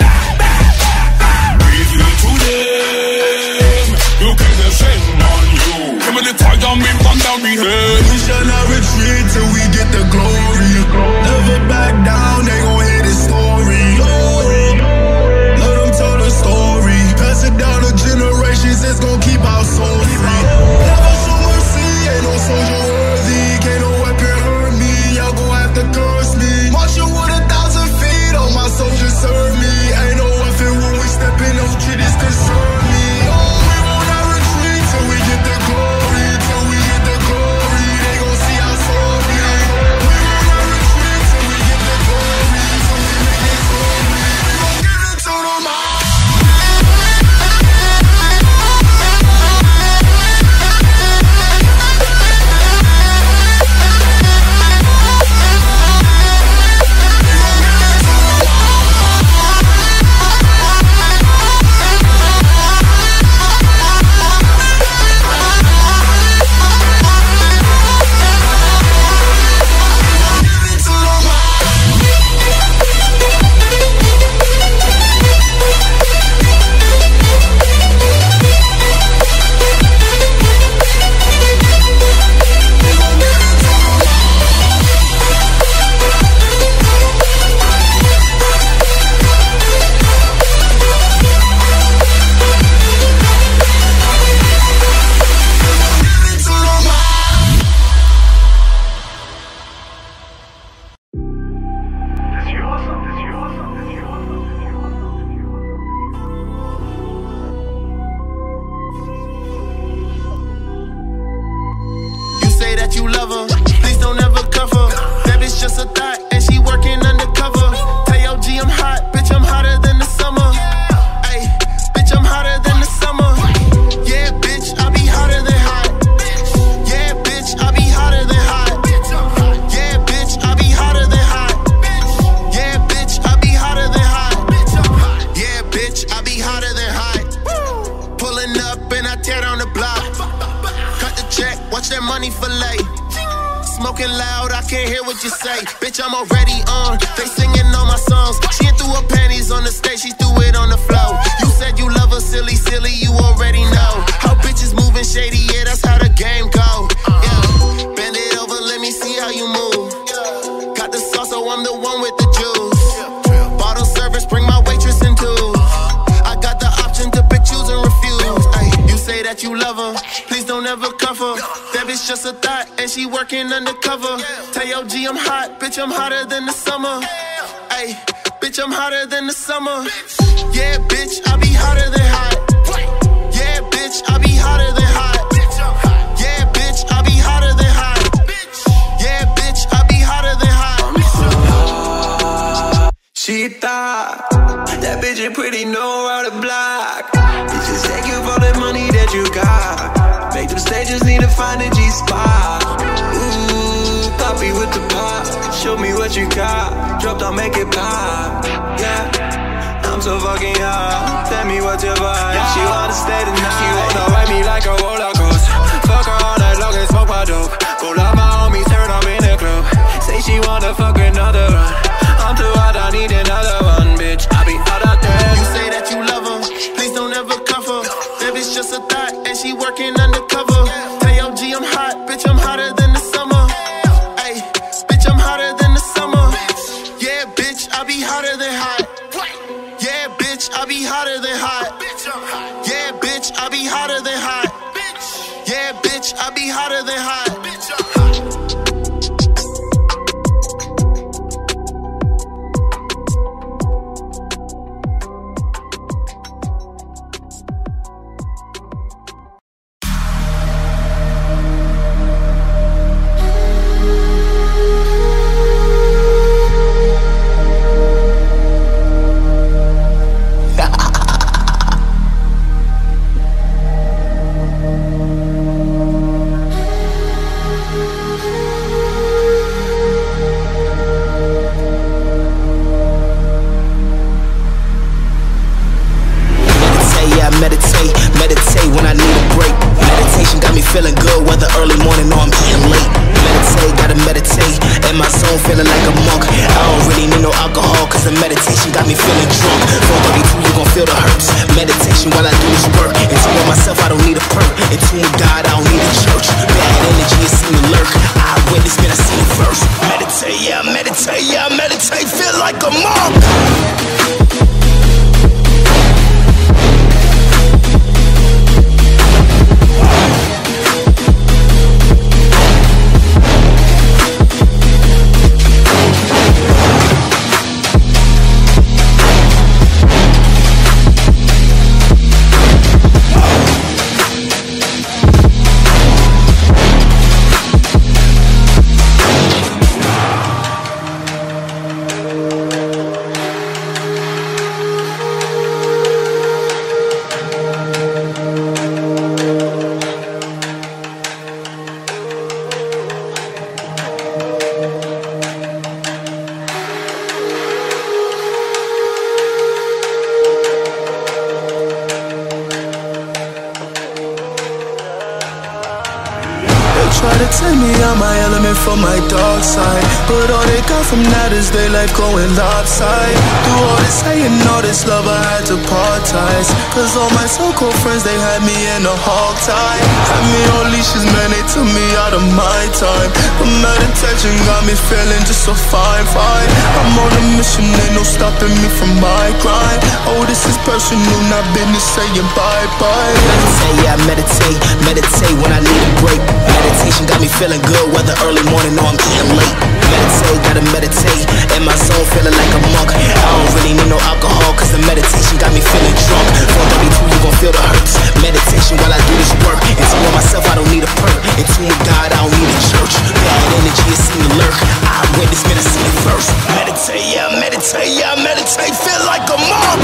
Speaker 1: Leave it to them. You get the shame on you. Come on the tiger, me run down me head.
Speaker 11: We shall not retreat till we get the glory. Never back down, they gon' hear this story. Let them tell the story. Pass it down to generations, it's gon' keep our soul free. Never show mercy, ain't no soldier worthy. Can't no weapon hurt me, y'all gon' have to curse me. Marching with 1,000 feet, all my soldiers serve me. Ain't no weapon when we step in, no treaties concern me. Oh, we will not retreat till we get the glory. Till we get the glory, they gon' see our soul bleed. We will not retreat till we get the glory. Till we make this glory, we gon' give it to them all.
Speaker 14: You love her, please don't ever cuff her. That bitch just a thought, and she working undercover. Tell your G I'm hot, bitch, I'm hotter than the summer. Ay, bitch, I'm hotter than the summer. Yeah, bitch, I be hotter than hot. Yeah, bitch, I be hotter than hot. Yeah, bitch, I be hotter than hot. Yeah, bitch, I be hotter than hot. Yeah, bitch, I be hotter than hot. Pulling up and I tear down the block. Cut the check, watch that money fillet. Smoking loud, I can't hear what you say. Bitch, I'm already on. They singing all my songs. She ain't through her panties. tougher. That bitch just a thought, and she working undercover. Tell your G I'm hot, bitch, I'm hotter than the summer. Ayy, bitch, I'm hotter than the summer. Yeah, bitch, I be hotter than hot. Yeah, bitch, I be hotter than hot. Yeah, bitch, I be hotter than hot. Yeah, bitch, I be hotter than hot.
Speaker 11: She thought that bitch is pretty, know around the block. Bitches take you for the money that you got. Make them stages need to find a G-spot. Ooh, copy with the pop. Show me what you got. Drop down, make it pop. Yeah, I'm so fucking hot. Tell me what's your vibe. She wanna stay the night. She wanna ride me like a roller coaster. Fuck her all night long and smoke my dope. Go love my homies, turn up in the club. Say she wanna fuck another run. I'm too hot, I need another one, bitch. I be out there.
Speaker 14: You say that you love her, please don't ever cuff her. That bitch just a thought, and she working undercover. Tell your G I'm hot, bitch, I'm hotter than the summer. Ayy, bitch, I'm hotter than the summer. Yeah, bitch, I be hotter than hot. Yeah, bitch, I be hotter than hot. Yeah, bitch, I be hotter than hot. Yeah, bitch, I be hotter than hot.
Speaker 2: Meditate when I need a break. Meditation got me feeling good, whether early morning or I'm eating late. Meditate, gotta meditate. In my zone, feeling like a monk. I don't really need no alcohol, cause the meditation got me feeling drunk. 432, you gon' feel the hurts. Meditation while I do this work. In tune with myself, I don't need a perk. In tune with God, I don't need a church. Bad energy is seen to lurk. I witness, man, I seen it first. Meditate, yeah, meditate, yeah, meditate. Feel like a monk.
Speaker 11: Try to take me out my element from my dark side, but all they got from that is they life going lopside. Through all this hate and all this love, I had to part ties, cause all my so-called friends, they had me in a hog tie. Had me on leashes, man, they took me out of my time. But meditation got me feeling just so fine, fine. I'm on a mission, ain't no stopping me from my grind. Oh, this is personal, not business, saying bye-bye.
Speaker 2: Meditate, yeah, meditate. Meditate when I need a break. Meditation got me feeling good, whether early morning or I'm eating late. Meditate, gotta meditate. In my zone, feeling like a monk. I don't really need no alcohol, cause the meditation got me feeling drunk. 432, you gon' feel the hurts. Meditation while I do this work. In tune with myself, I don't need a perk. In tune with God, I don't need a church. Bad energy is seen to lurk. I witness, man, I seen it first. Meditate, yeah, meditate, yeah, meditate. Feel like a monk.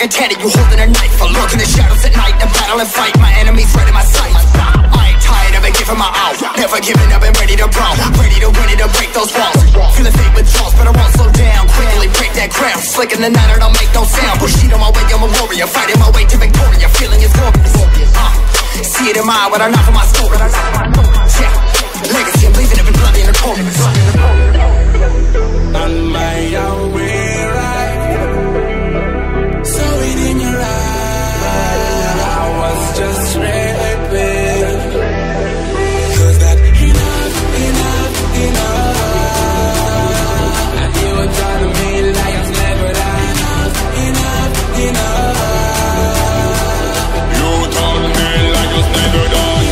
Speaker 2: like a teddy, you holding a knife. I lurk in the shadows at night and battle and fight. My enemies right in my sight. I ain't tired of it, giving my all. Never giving up and ready to brawl. Ready to win it and break those walls. Feel the fate withdrawals, but I won't slow down. Quickly break that ground. Slick in the night, I don't make no sound. Bushido my way, I'm a warrior. Fighting my way to victoria. Feeling is glorious. See it in my eye when I knock on my story. Yeah, legacy, I'm leaving it in bloody and notorious.
Speaker 15: On my own way, right? Saw it in your eyes. I was just raping. Cause that enough. And you were telling me like I've never done. Enough.
Speaker 12: You told me like it's never done.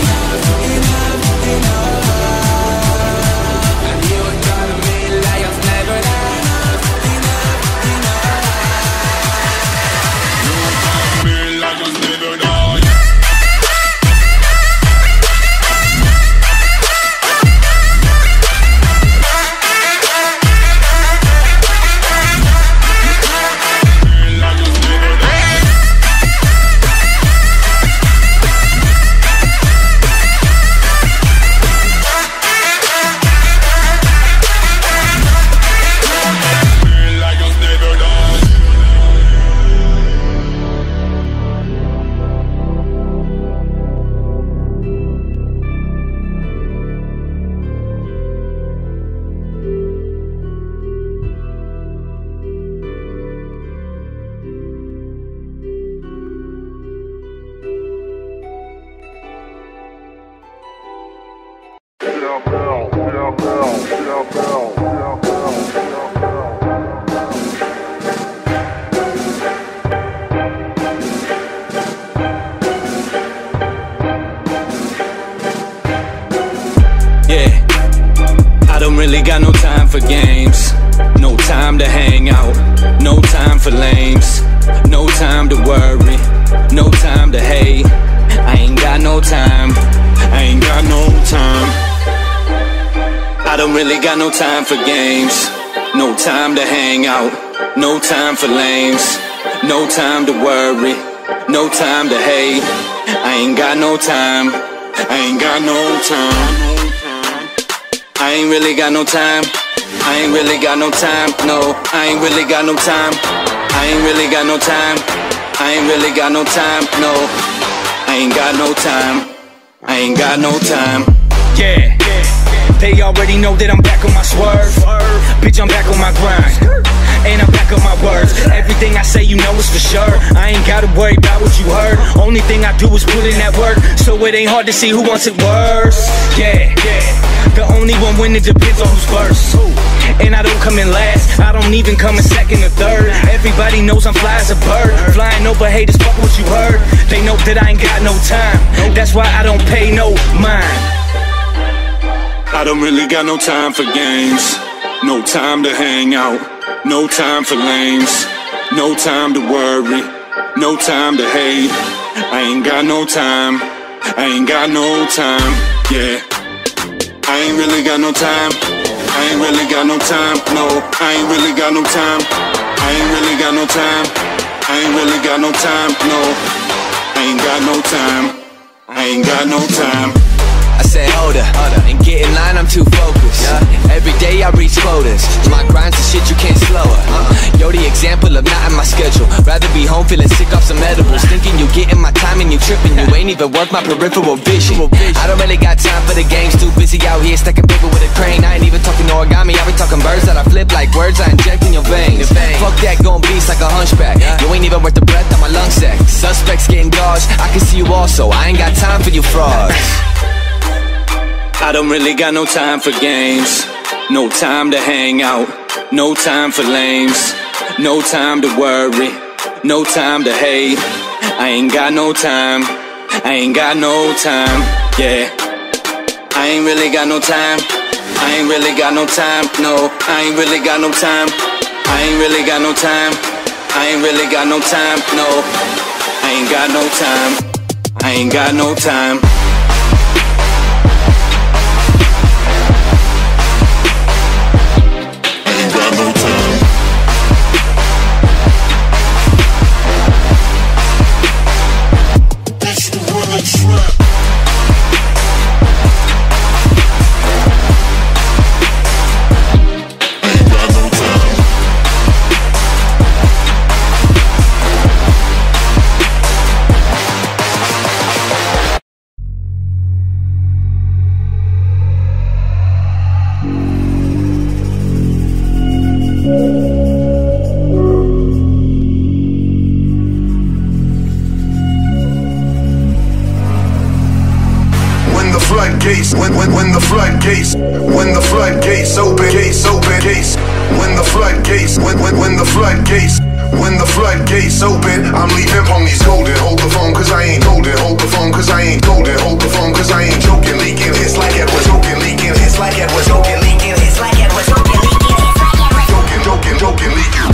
Speaker 15: And you were telling me like I've never done.
Speaker 12: Me like it's never done.
Speaker 3: Really got no time for games, no time to hang out, no time for lames, no time to worry, no time to hate. I ain't got no time, I ain't got no time. I don't really got no time for games, no time to hang out, no time for lames, no time to worry, no time to hate. I ain't got no time, I ain't got no time. I ain't really got no time, I ain't really got no time, no, I ain't really got no time, I ain't really got no time, I ain't really got no time, no, I ain't got no time, I ain't got no time.
Speaker 4: Yeah, they already know that I'm back on my swerve. Bitch, I'm back on my grind, and I'm back on my words. Everything I say, you know it's for sure. I ain't gotta worry about what you heard. Only thing I do is put in that work, so it ain't hard to see who wants it worse. Yeah, the only one winning depends on who's first. And I don't come in last, I don't even come in second or third. Everybody knows I'm fly as a bird, flying over haters, fuck what you heard. They know that I ain't got no time, that's why I don't pay no mind.
Speaker 3: I don't really got no time for games, no time to hang out, no time for lames, no time to worry, no time to hate. I ain't got no time, I ain't got no time, yeah. I ain't really got no time, I ain't really got no time, no, I ain't really got no time, I ain't really got no time, I ain't really got no time, no, I ain't got no time, I ain't got no time.
Speaker 5: I said hold up, and get in line, I'm too focused. Every day I reach quotas, my grind's the shit you can't slow her. Yo, the example of not in my schedule. Rather be home feeling sick off some edibles, thinking you getting my time and you tripping. You ain't even worth my peripheral vision. I don't really got time for the games, too busy out here stacking paper with a crane. I ain't even talking origami, I be talking birds that I flip like words I inject in your veins. Fuck that, going beast like a hunchback. You ain't even worth the breath on my lung sack. Suspects getting dodged, I can see you also. I ain't got time for you frauds.
Speaker 3: I don't really got no time for games, no time to hang out, no time for lames, no time to worry, no time to hate. I ain't got no time, I ain't got no time, yeah. I ain't really got no time, I ain't really got no time, no, I ain't really got no time, I ain't really got no time, I ain't really got no time, no, I ain't got no time, I ain't got no time.
Speaker 6: floodgates, when the floodgates, when the floodgates open, gates open, gates, when the floodgates, when the floodgates, when the floodgates open, I'm leaving ponies golden. Hold the phone, cause I ain't golden. Hold the phone, cause I ain't golden. Hold the phone, cause I ain't joking. Leaking hits like Edward, joking, leaking hits like Edward, joking, leaking hits like Edward, joking, leaking hits like Edward, joking, leaking.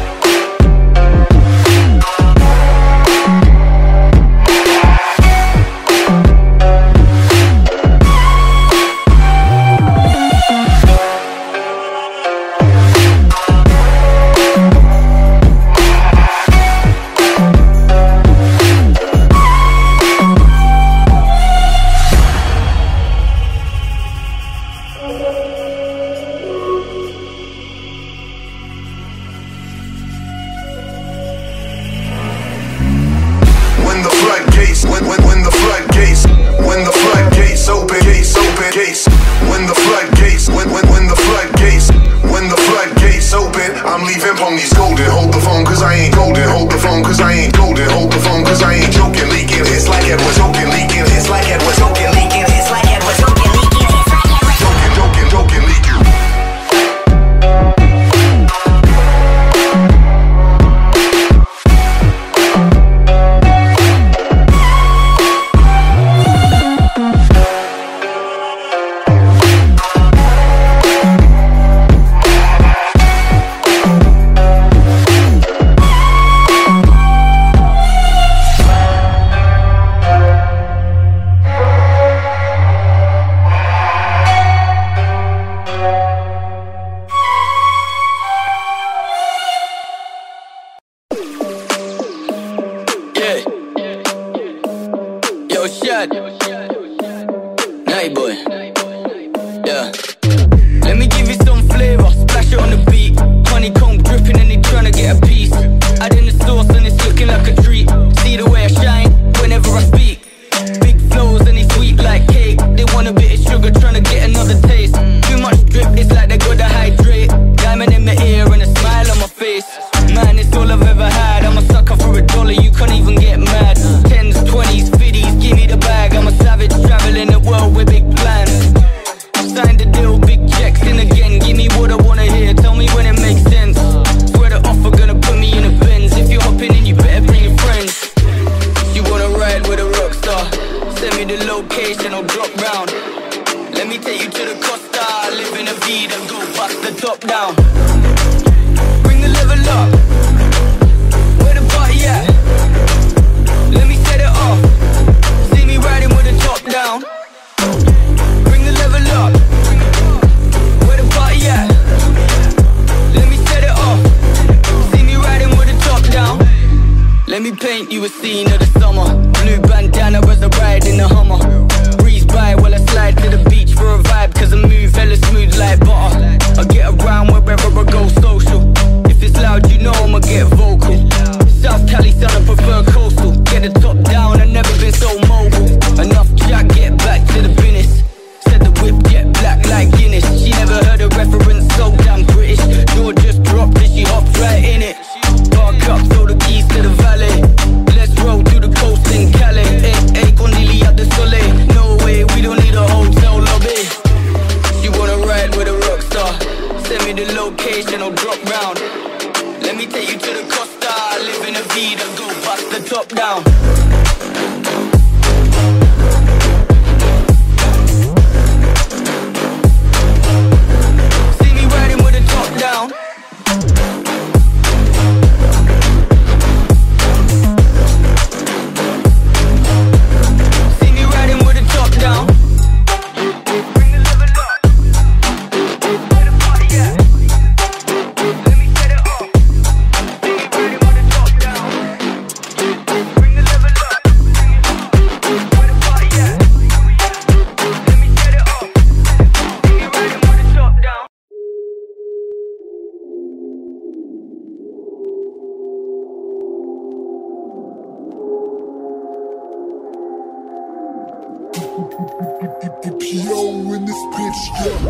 Speaker 16: Yo, in this bitch,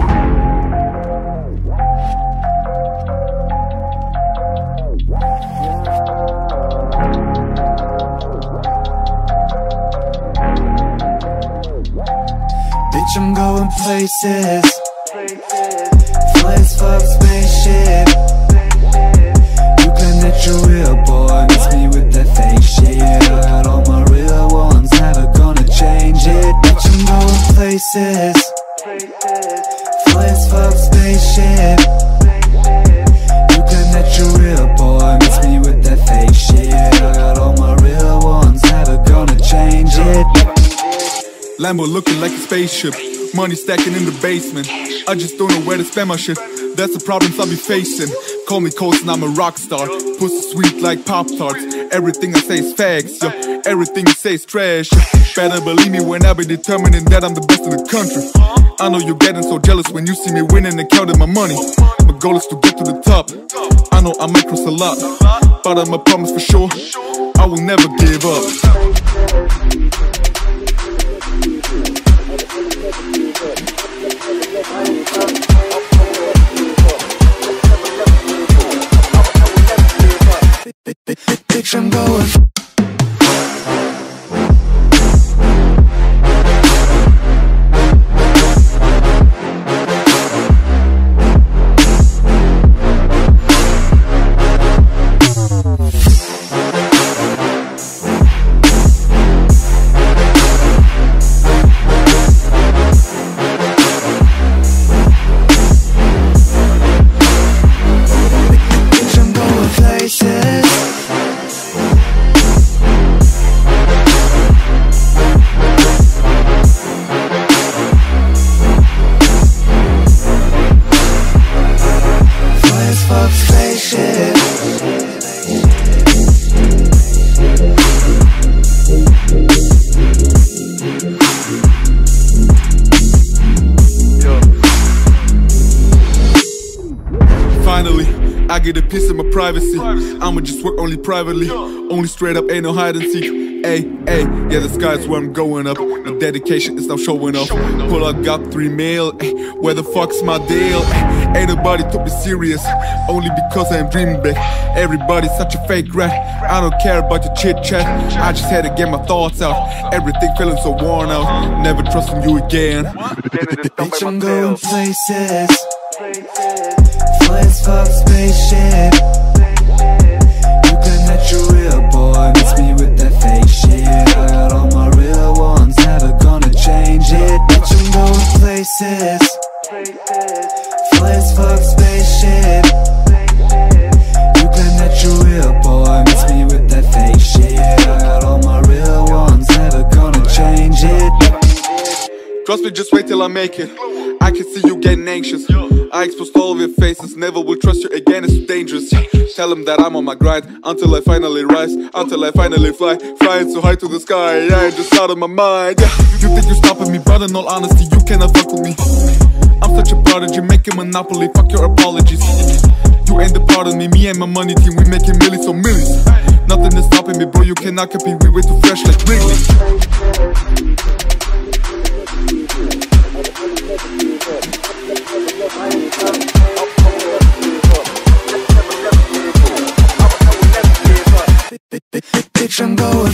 Speaker 7: Bitch, I'm going places. Fly as fuck spaceship. You claim that you're real, boy, miss me with that fake shit. I got all my real ones, never gonna change it. Bitch, I'm going places. Fly as fuck spaceship. You claim that you're real, boy, miss me with that fake shit. I got all my real ones, never gonna change it.
Speaker 8: Lambo looking like a spaceship, money stacking in the basement. I just don't know where to spend my shit. That's the problems I be facing. Call me Colson, I'm a rock star. Pussy sweet like Pop-Tarts. Everything I say is facts, yo. Everything you say is trash. Better believe me when I be determining that I'm the best in the country. I know you're getting so jealous when you see me winning and counting my money. My goal is to get to the top. I know I might cross a lot, but I'm a promise for sure, I will never give up.
Speaker 7: Bitch, I'm going.
Speaker 8: Finally, I get a piece of my privacy. I'ma just work only privately. Only straight up, ain't no hide and seek. Ay, ay, yeah, the sky's where I'm going up. The dedication is now showing off. Pull up, got 3 mil. Ay, where the fuck's my deal? Ay, ain't nobody took me serious, only because I am dreaming big. Everybody's such a fake rat. I don't care about your chit chat. I just had to get my thoughts out. Everything feeling so worn out. Never trusting you again.
Speaker 7: Bitch, I'm going places. Fly as fuck spaceship. You claim that you're real, boy, miss me with that fake shit. I got all my real ones, never gonna change it. Bitch, I'm going places. Fly as fuck spaceship. You claim that you're real, boy, miss me with that fake shit. I got all my real ones, never gonna change it.
Speaker 8: Trust me, just wait till I make it. I can see you getting anxious. I exposed all of your faces, never will trust you again, it's too dangerous. Tell them that I'm on my grind, until I finally rise, until I finally fly. Flying so high to the sky, I ain't just out of my mind. You think you're stopping me, but in all honesty, you cannot fuck with me. I'm such a prodigy, making monopoly, fuck your apologies. You ain't the part of me, me and my money team, we making millions on millions. Nothing is stopping me, bro, you cannot compete, we way too fresh like Wrigley.
Speaker 7: Bitch, I'm going.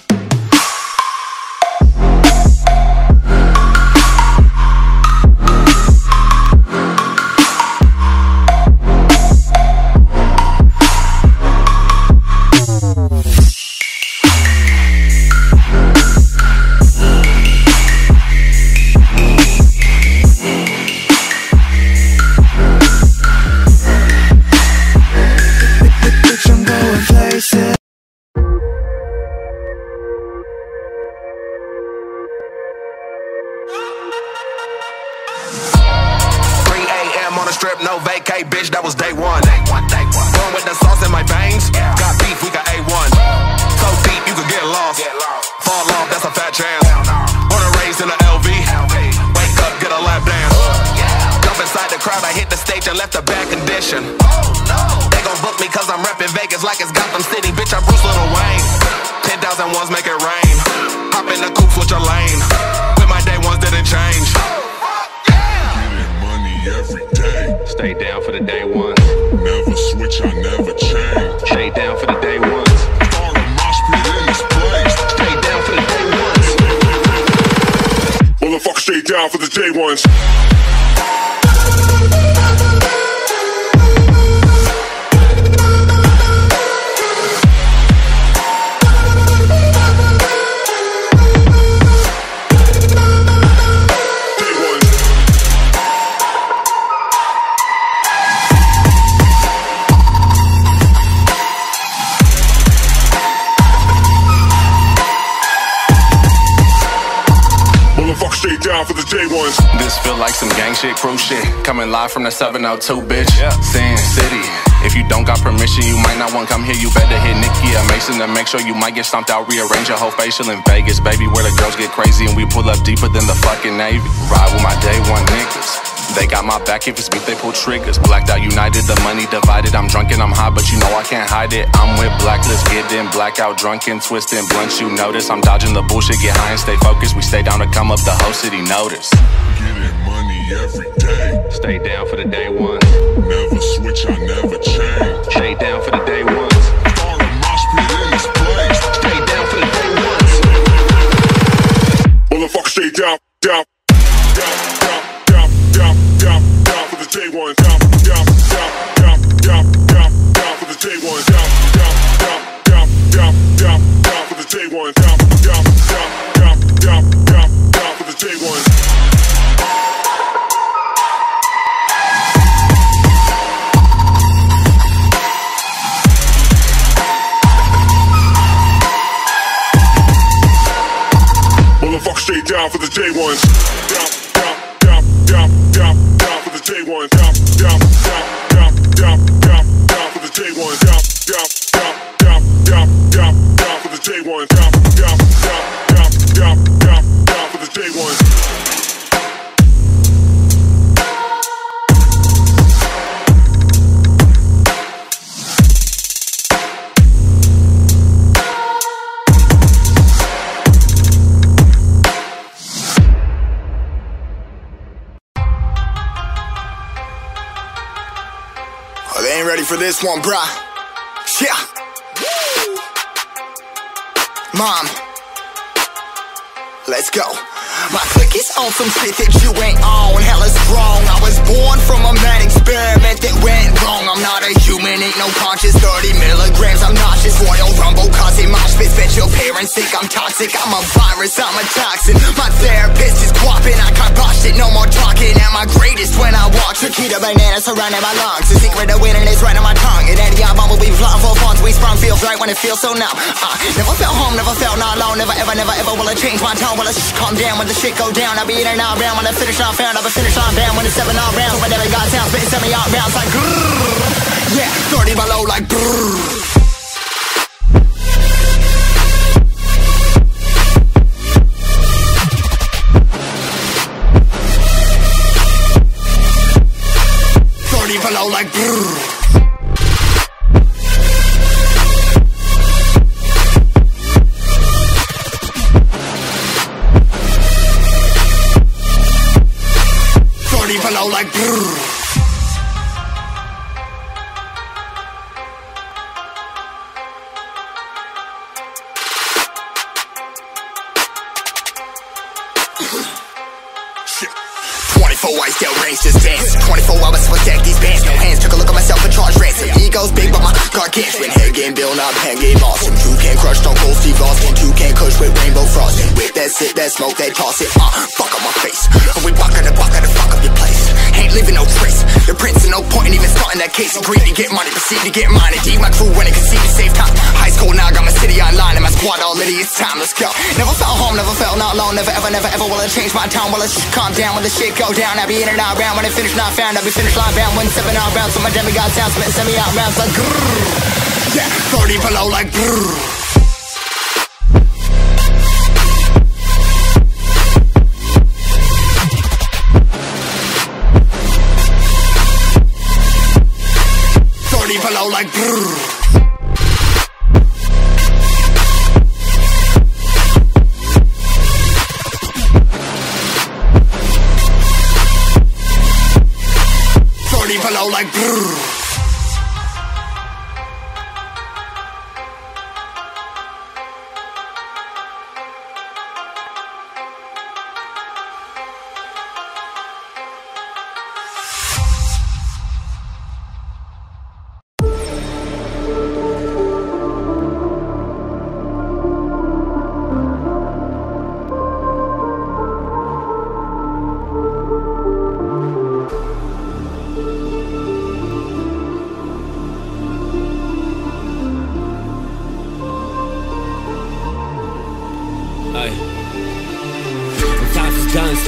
Speaker 7: Bitch, I'm going places.
Speaker 16: Strip, no vacay, bitch, that was day one. Born with the sauce in my veins, got beef, we got A1. So deep, you could get lost. Fall off, that's a fat chance. Born and raised in the LV, wake up, get a lap dance. Jump inside the crowd, I hit the stage and left a bad condition. They gon' book me cause I'm reppin' Vegas like it's Gotham City, bitch, I'm Bruce Lil Wayne. 10,000 ones make it rain. Hop in the coupe, switch your lane. With my day ones didn't change.
Speaker 12: Every day.
Speaker 9: Stay down for the day ones.
Speaker 12: Never switch, I never change.
Speaker 9: Stay down for the day ones.
Speaker 12: Start a mosh pit in this place.
Speaker 9: Stay down for the day ones.
Speaker 12: Motherfucker, stay stay down for the day ones. Straight down for the day ones.
Speaker 9: This feel like some gang shit, crew shit. Coming live from the 702, bitch. Sin City. If you don't got permission, you might not want to come here. You better hit Nikki or Mason to make sure you might get stomped out. Rearrange your whole facial in Vegas, baby, where the girls get crazy and we pull up deeper than the fucking Navy. Ride with my day one niggas. They got my back, if it's beef, they pull triggers. Blacked out united, the money divided. I'm drunk and I'm high, but you know I can't hide it. I'm with Blacklist, getting blackout, drunken, twisting blunts, you notice. I'm dodging the bullshit, get high and stay focused. We stay down to come up, the whole city notice.
Speaker 12: Getting money every day.
Speaker 9: Stay down for the day ones.
Speaker 12: Never switch, I never change.
Speaker 9: Stay down for the day ones.
Speaker 12: Start a mosh pit in this place.
Speaker 9: Stay down for the day ones.
Speaker 12: Motherfucker, stay down, down, down, down, down, down, down, down for the day ones. Down, down, down, down, down, down, down for the day ones. Down, down, down, down, down, down, down for the day ones. Down, down, down, down, down, down for the day ones. Motherfucker, stay down for the day ones. Down, down, down, down, down, down for the day ones. Down, down, down, down, down, down for the day ones. Down, down, down, down, down for the day ones. Down, down, down, down for the day ones.
Speaker 2: Oh, they ain't ready for this one, bruh. Yeah. Mom, let's go. My clique is on some shit that you ain't on. Hell is wrong. I was born from a mad experiment that went wrong. I'm not a human, ain't no conscious. 30 milligrams, I'm nauseous. Royal Rumble causing mosh pits. Bet your parents think I'm toxic. I'm a virus, I'm a toxin. My therapist is quapping. I kibosh it, no more talking. At my greatest when I walk. Chiquita bananas surrounding my lungs. The secret of winning is right on my tongue. And any album will be flying for funds. We sprung feels right when it feels so numb. Never felt home, never felt not alone. Never ever, never ever will I change my tone. Will I calm down when the shit go down? I'll be in and out round. When I finish, I'm found. I'll be finished, I'm bound. When it's 7 all rounds. So I never got down. Spitting 7 out rounds like grrrr. Yeah, 30 below like brrrr. Below like brrrr. 30 below like brrrr. Iced out range just dance 24 hours to attack these bands. No hands, took a look at myself and charged ransom. Ego's big but my gargantuan. Head game build up, hand game awesome. Two can crush, don't go Steve Austin. Two can kush with rainbow frosting. With that sit, that smoke, that toss it. Fuck on my face. We buck to fuck up your place. Ain't leaving no trace. The prince and no point in even starting that case. Agreed to get money, proceed to get mine. Indeed, my crew winning, concede to save time. High school now, got my city online. And my squad all litty, it's time, let's go. Never felt home, never felt not alone. Never ever, never ever will I change my tone. Will I calm down when the shit go down? I'll be in and out round. When I finish, not found. I'll be finished, line bound. When 7 out rounds. So my demigod sounds spitting 7 out rounds like grrrr. Yeah, 30 below like grrrr. 30 below like brrrr. 30 below like brrrr.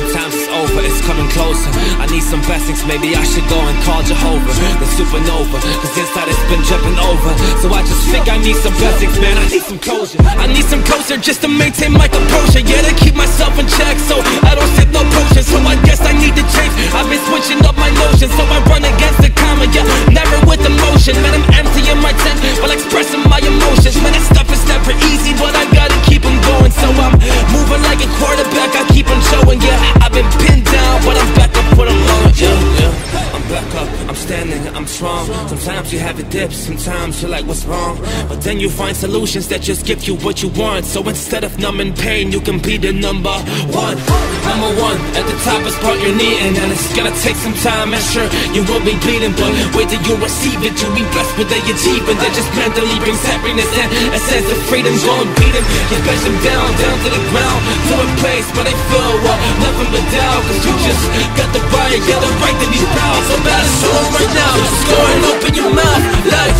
Speaker 10: sometimes it's over, it's coming closer. I need some blessings, maybe I should go and call Jehovah, the supernova, cause inside it's been jumping over. So I just think I need some blessings, man, I need some closure. I need some closure just to maintain my composure. Yeah, to keep myself in check so I don't sip no potion. So I guess I need to change, I've been switching up my notions. So I run against the karma, yeah, never with emotion. Man, I'm emptying my tank while expressing my emotions. Man, that stuff is never easy, but I gotta keep them going. So I'm moving like a quarterback, I keep on showing. Yeah, I've been pinned down, but I'm back up what I'm on. Yeah, I'm back up, I'm standing, I'm strong. Sometimes you have a dip, sometimes you're like, what's wrong? But then you find solutions that just give you what you want. So instead of numbing pain, you can be the number one. Number one, at the top is what you're needing, and it's gonna take some time, and sure, you will be bleeding. But wait till you receive it, you'll be blessed with the achievement that just mentally brings happiness and a sense of freedom. Go and beat them, you bash them down to the ground, to a place where they feel nothing but doubt. Cause you just got the right, yeah, the right to be proud. So bad it's on right now, just go and open your mouth like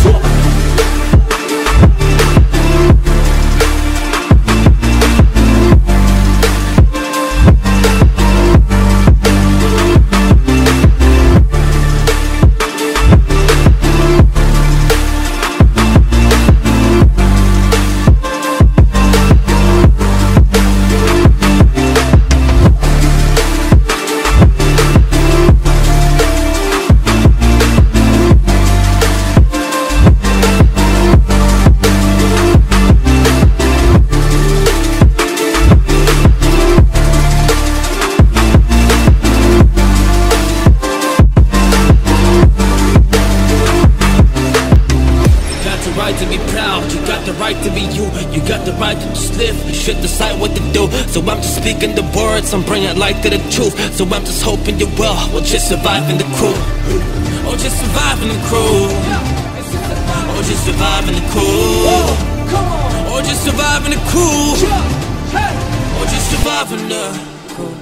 Speaker 10: so I'm just speaking the words, I'm bringing light to the truth. So I'm just hoping you will just survive in the crew. Or just survive in the crew. Or just survive in the crew. Or just survive in the crew. Or just survive in the crew.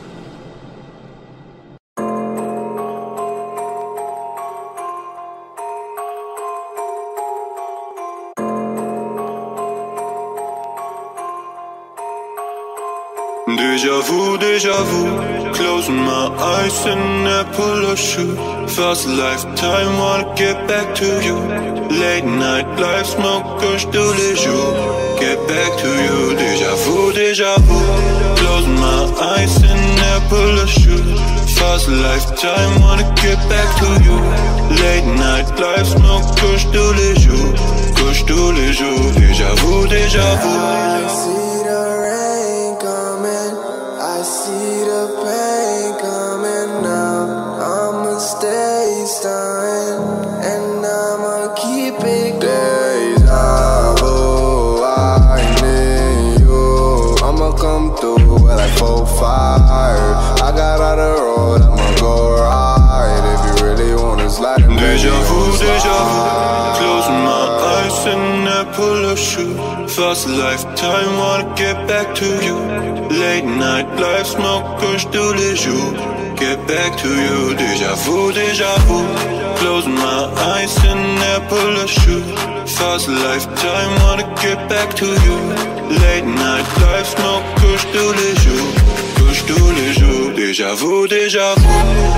Speaker 13: Deja vu, closing my eyes and I pull a shoe. Fast lifetime, wanna get back to you. Late night life, smoke, kush tous les jours. Get back to you, deja vu. Closing my eyes and I pull a shoe. Fast lifetime, wanna get back to you. Late night life, smoke, kush tous les jours. Kush tous les jours, deja vu.
Speaker 11: I see the rain coming, I see the pain coming now. I'ma stay starring, and I'ma keep it deja vu. I need you. I'ma come through with like 4-5. I got out the road, I'ma go right. If you really wanna slide,
Speaker 13: deja vu. Closing my eyes and I pull a shoe. Fast lifetime, wanna get back to you. Late night life, smoke, kush tous les jours. Get back to you, deja vu. Closing my eyes and I pull a shoe. Fast lifetime, wanna get back to you. Late night life, smoke, kush tous les jours. Kush tous les jours, deja vu. Deja vu.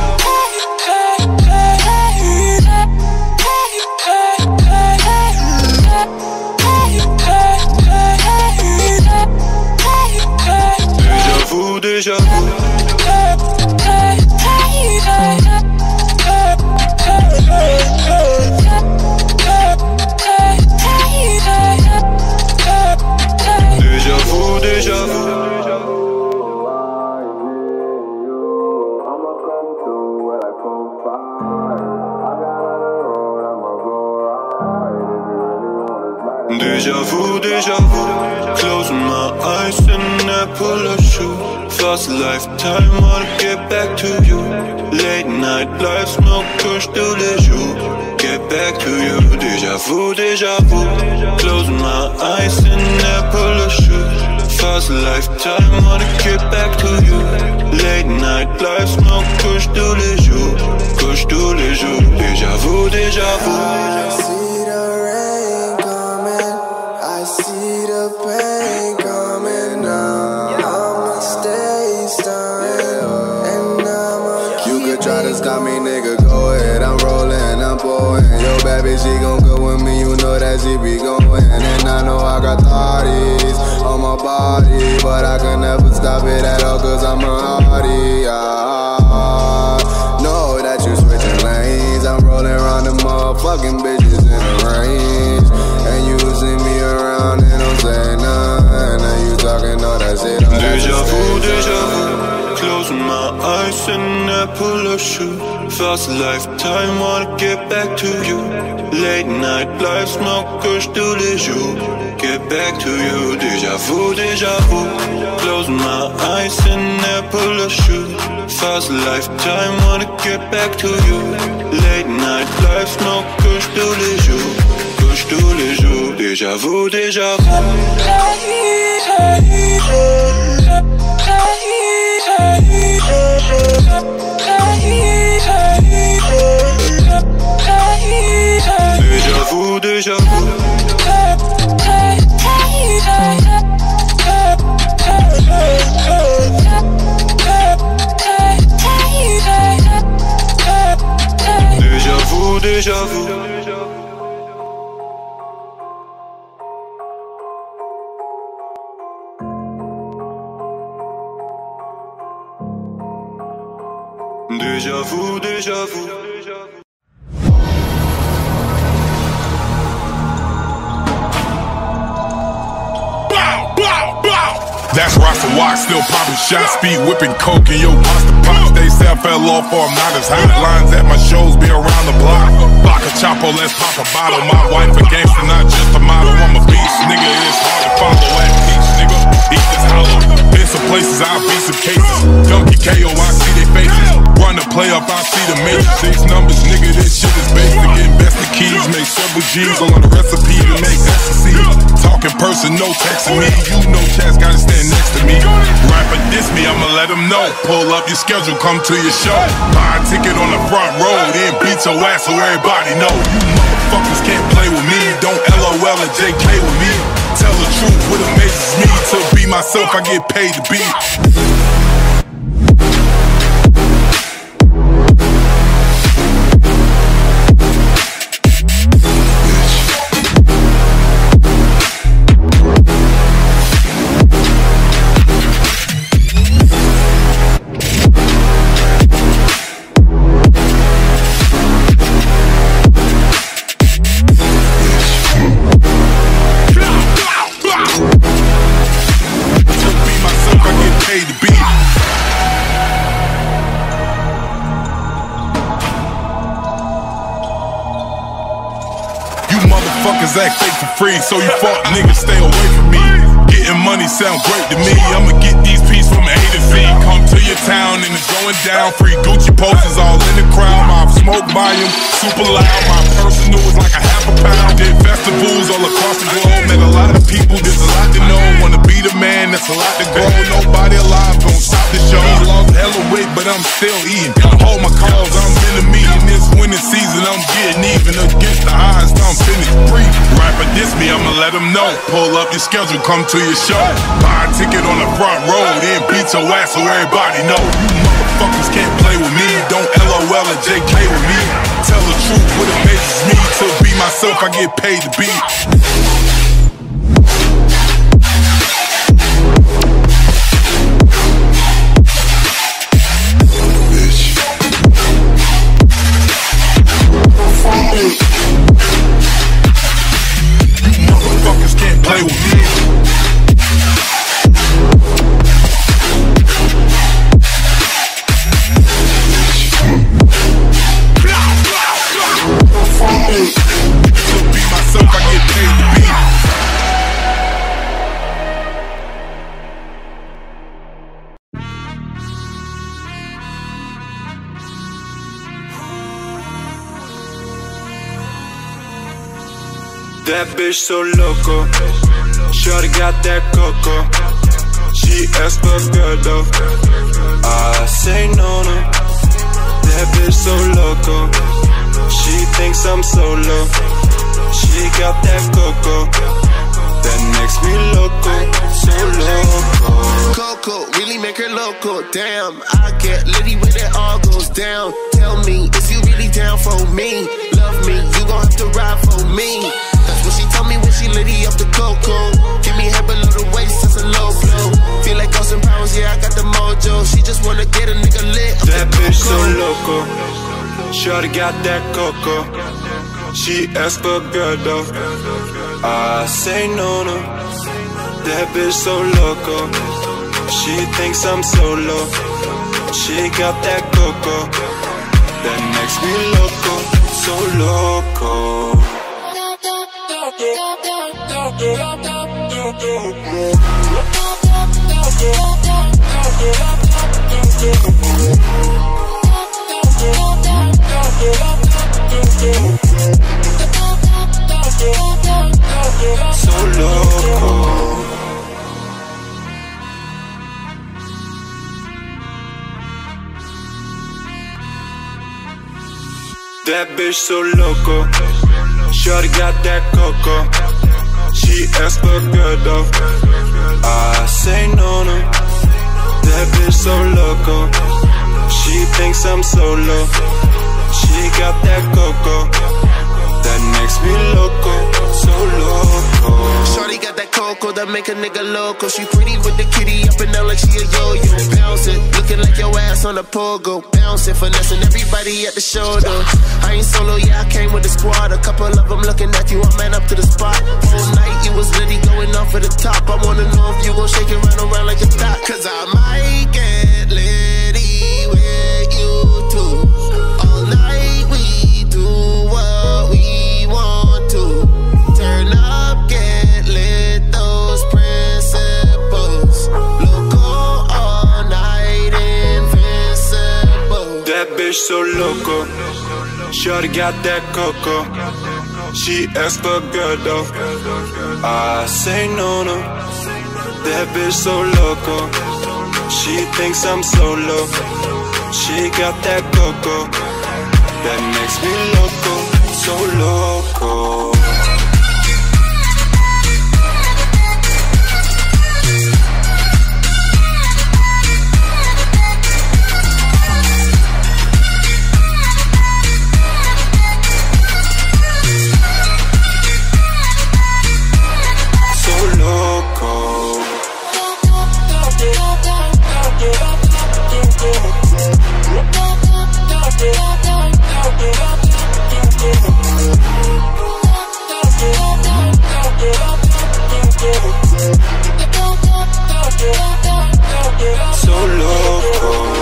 Speaker 13: Deja vu, closing my eyes and I pull a shoe. Fast lifetime, wanna get back to you. Late night life, smoke, kush tous les jours. Get back to you, deja vu. Closing my eyes and I pull a shoe. Fast lifetime, wanna get back to you. Late night life, smoke, kush tous les jours. Kush tous les jours, deja vu.
Speaker 11: I see the rain coming, I see the pain coming now. I'ma stay starring. niggas got me, nigga, go ahead. I'm rolling, I'm pouring. Yo, bad bitch, she gon' go with me, you know that she be going. And I know I got thotties on my body, but I can never stop it at all, cause I'm a hottie. Know that you switching lanes. I'm rolling around the motherfucking bitches in the range. And you see me around and don't say nothing. And you talking all that shit.
Speaker 13: Deja vu. Closing my eyes and I pull up shoe. Fast lifetime, wanna get back to you. Late night life, smoke, kush tous les jours. Get back to you, déjà vu. Closing my eyes and I pull up shoe. Fast lifetime, wanna get back to you. Late night life, smoke, kush tous les jours. Kush tous les jours, déjà vu. Deja vu. Déjà vu. Déjà vu.
Speaker 12: That's Rasta Watch, still popping shots, speed whipping coke, and yo, pasta pops. They say I fell off or I'm not as hot. Lines at my shows be around the block. Block a Chapo, let's pop a bottle. My wife a gangster, not just a model. I'm a beast, nigga. It's hard to follow at peach, nigga. Eat this hollow. Been some places, I'll beat some cases. Dunky KO, I see their faces. Run the play up, I see the matrix. 6 numbers, nigga. This shit is basic. Invest the keys, make several G's on the recipe to make ecstasy. Talk in person, no texting me. You know chats gotta stand next to me. Rapper diss me, I'ma let them know. Pull up your schedule, come to your show. Buy a ticket on the front row, then beat your ass so everybody know. You motherfuckers can't play with me. Don't LOL and JK with me. Tell the truth, what amazes me. To be myself, I get paid to be. Act fake for free, so you fuck niggas stay away from me. Getting money sound great to me. I'ma get these pieces from A to Z. Come to your town and it's going down. Free Gucci posters all in the crowd. My smoke volume super loud. My personal is like a half a pound. Did festivals all across the globe. Met a lot of people, there's a lot to know. Wanna be the man, that's a lot to grow. Nobody alive gon' stop the show. Lost hella weight, but I'm still eating. Hold my calls, I'm in the meeting. This winning season, I'm getting even. Against the odds, I'm finished free. Rapper diss me, I'ma let them know. Pull up your schedule, come to your show. Buy a ticket on the front row, then beat your ass so everybody know. You motherfuckers can't play with me. Don't LOL and JK with me. Tell the truth, what amazes me. To be myself, I get paid to be. Play with me. To be myself, I get paid to be.
Speaker 13: That bitch so loco. Shorty got that coco. She asked for good though. I say no. That bitch so loco. She thinks I'm solo. She got that coco. that makes me loco, so loco.
Speaker 14: Coco, really make her loco, damn. I get litty when it all goes down. Tell me, is you really down for me? Love me, you gon' have to ride for me. That's what she told me when she litty up the coco. Give me head below the waist, that's a low blow. Feel like Austin Powers, yeah, I got the mojo. She just wanna get a nigga lit.
Speaker 13: That bitch so loco, shorty got that coco. She asked for good though, I say no, no. That bitch so loco, she thinks I'm solo. She got that coco, that makes me loco, so loco. So loco. That bitch so loco, shorty got that coco. She asked for good though, I say no, no. That bitch so loco, she thinks I'm solo. She got that coco, that makes me loco, so loco.
Speaker 14: Shorty got that coco that make a nigga loco. She pretty with the kitty up and down like she a yo-yo. Bounce it, looking like your ass on a pogo. Bounce it, finessing everybody at the shoulder. I ain't solo, yeah, I came with the squad. A couple of them looking at you, I man up to the spot. Whole night you was litty going off at the top. I wanna know if you gon' shake it around like a thot. Cause I might get litty with you too. All night we do what we want to. Turn up, get lit, those principles. Loco all night, invincible.
Speaker 13: That bitch so loco, shorty got that coco. She asked for good though, I say no, no. That bitch so loco, she thinks I'm solo. She got that coco, that makes me loco, so loco. So loco.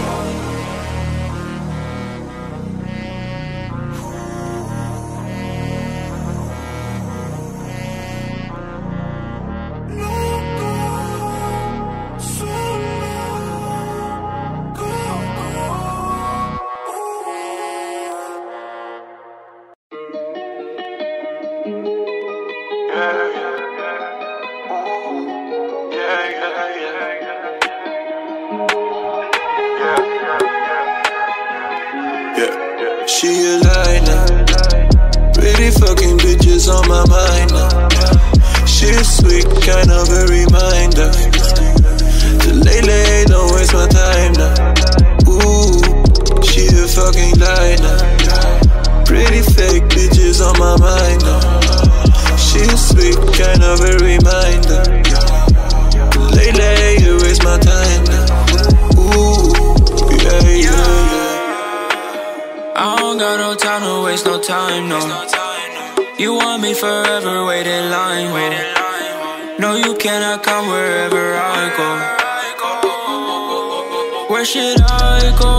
Speaker 17: She a lie now. Pretty fucking bitches on my mind now. She's sweet, kind of a reminder. So lately, don't waste my time now. Ooh, she a fucking lie now. Pretty fake bitches on my mind now. She's sweet, kind of a reminder. Lately, you waste my time now. Ooh, yeah, yeah, yeah.
Speaker 15: I don't got no time to waste no time, no. You want me forever, wait in line, ho. No, you cannot come wherever I go. Where should I go?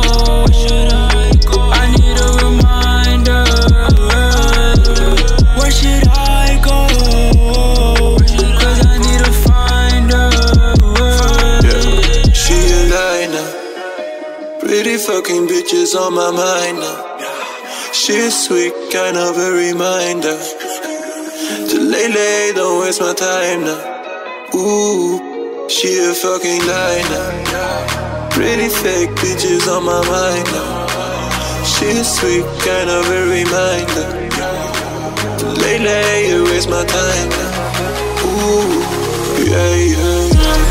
Speaker 15: I need a reminder. Where should I go? Cause I need to find her.
Speaker 17: Yeah, she a lie now. Pretty fucking bitches on my mind now. She's sweet, kind of a reminder. So lately, don't waste my time now. Ooh, she a fucking lie now. Pretty fake bitches on my mind now. She's sweet, kind of a reminder. So lately, you waste my time now. Ooh. Ooh, yeah, yeah, yeah.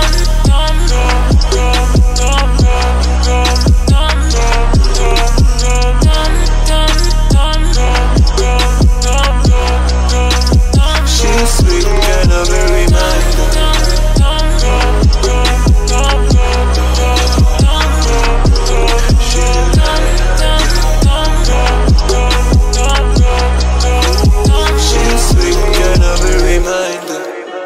Speaker 17: She's sweet, kind of a reminder. She's sweet, kind of a reminder.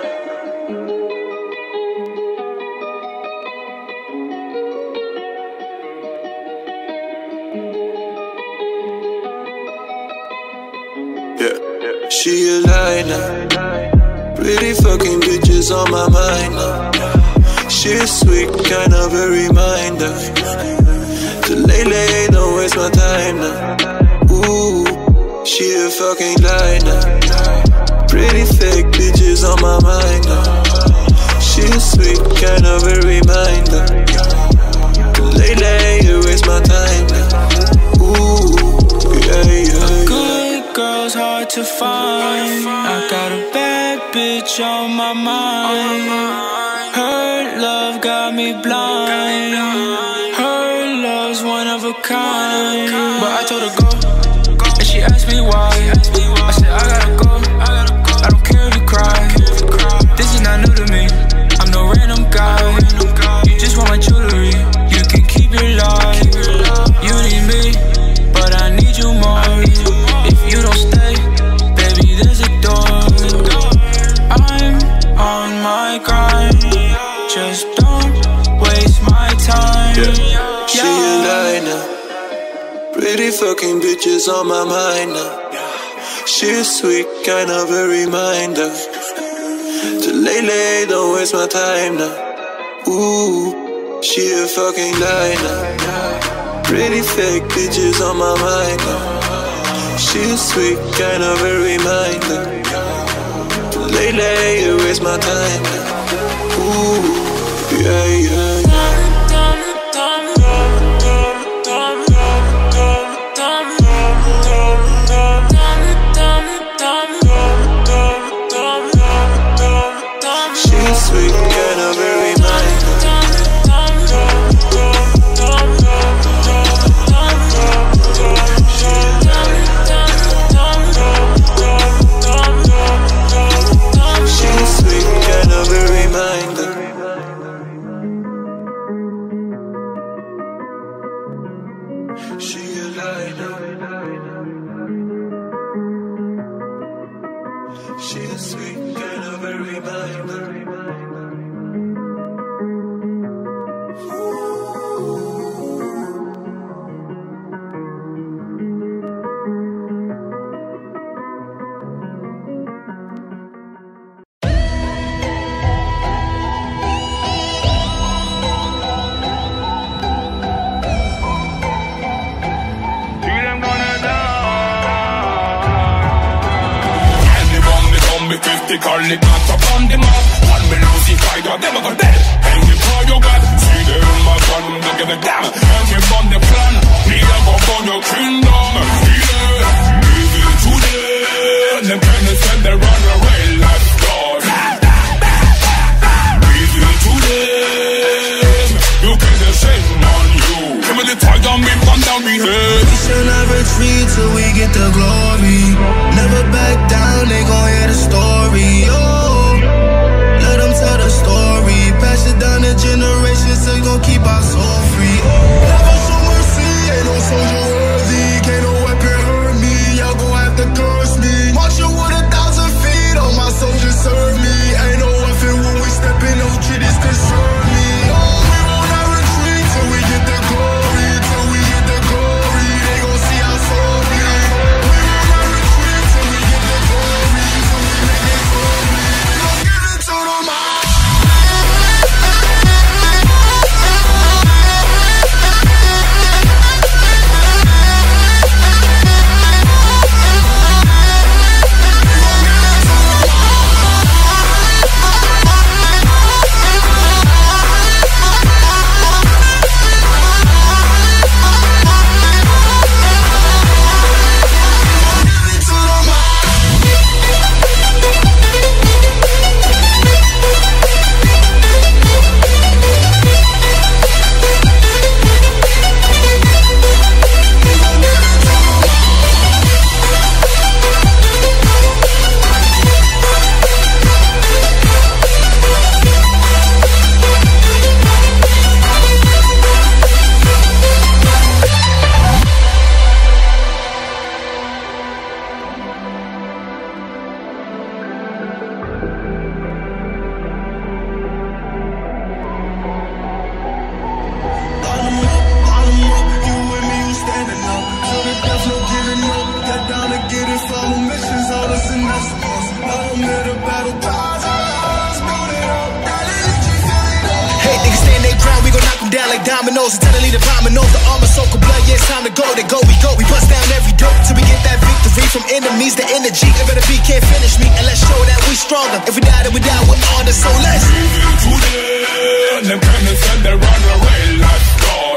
Speaker 17: Yeah, she a lie now. Pretty fucking bitches on my mind now. She's sweet, kind of a reminder. To lately, don't waste my time now. Ooh, she a fucking lie now. Pretty fake bitches on my mind now. She's sweet, kind of a reminder. To lately, you waste my time now. Ooh, yeah, yeah,
Speaker 15: Good girl's hard to find. I got a bad bitch on my mind. Her love got me blind. Her love's one of a kind. But I told her go, and she asked me why. I said I gotta go. I don't care if you cry. This is not new to me. I'm no random guy. You just want my jewelry. You can keep your life. You need me, but I need you more. If you don't stay, baby, there's a door. I'm on my grind. Just don't waste my time.
Speaker 17: yeah. She a lie now. Pretty fucking bitches on my mind now. She's sweet, kind of a reminder. To lately, don't waste my time now. Ooh, she a fucking lie now. Pretty fake bitches on my mind now. She's sweet, kind of a reminder. To lately, you waste my time now. Ooh, yeah, yeah, yeah. She's sweet, kind of a reminder. She's sweet, kind of a reminder. She a lie now. She's sweet, kind of a reminder.
Speaker 1: Call it not up on the map. One me losing fighter, them go dead. Hang me for your God. See them in my gun, don't give a damn. Hang me from the plan. Me a go for your kingdom. Yeah, give it to them. Them pennies when they run away like dogs. Give it to them. You can just shame on you. Give me the tiger, me run down me head.
Speaker 11: We shall not retreat till we get the glory. Never back down, they gon' hear the story. Oh, let them tell the story. Pass it down the generations, so you gon' keep our soul free. Oh, never show mercy, ain't no soldier worthy. Can't no weapon hurt me, y'all gon' have to curse me. Marching with 1,000 feet, all my soldiers serve me. Ain't no weapon when we step in, no treaties concern me. Oh, we will not retreat till we get the glory. Till we get the glory, they gon' see our soul bleed. We will not retreat till we get the glory.
Speaker 18: dominoes, eternally the dominoes. The armor soak of blood, yeah, it's time to go. They go, we go. We bust down every door till we get that victory from enemies. The energy, it better be, can't finish me. And let's show that we stronger. If we die, then we die with honor. So let's
Speaker 1: them kind of said they run away like God.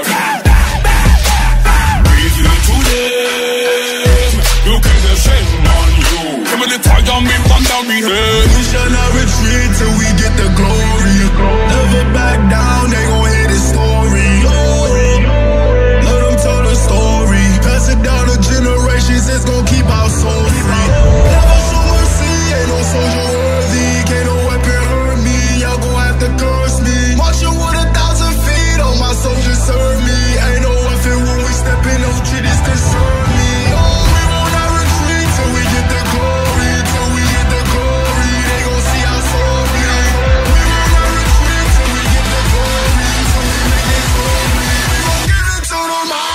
Speaker 1: Breathe to them. You can the shame on you. Come on, the tiger me run down me head.
Speaker 6: We shall not retreat till we get the glory. Never back down, they gon' hear the story. Let them tell the story. Pass it down to generations, it's gon' keep our souls free. Never show mercy, ain't no soldier worthy. Can't no weapon hurt me, y'all gon' have to curse me. Marching with 1,000 feet, all my soldiers serve me. Ain't no weapon when we step in, no treat is concern me. We will not retreat till we get the glory. Till we get the glory, they gon' see our soul bleed. We will not retreat till we get the glory. Till we make it glory, we gon' give it to them all.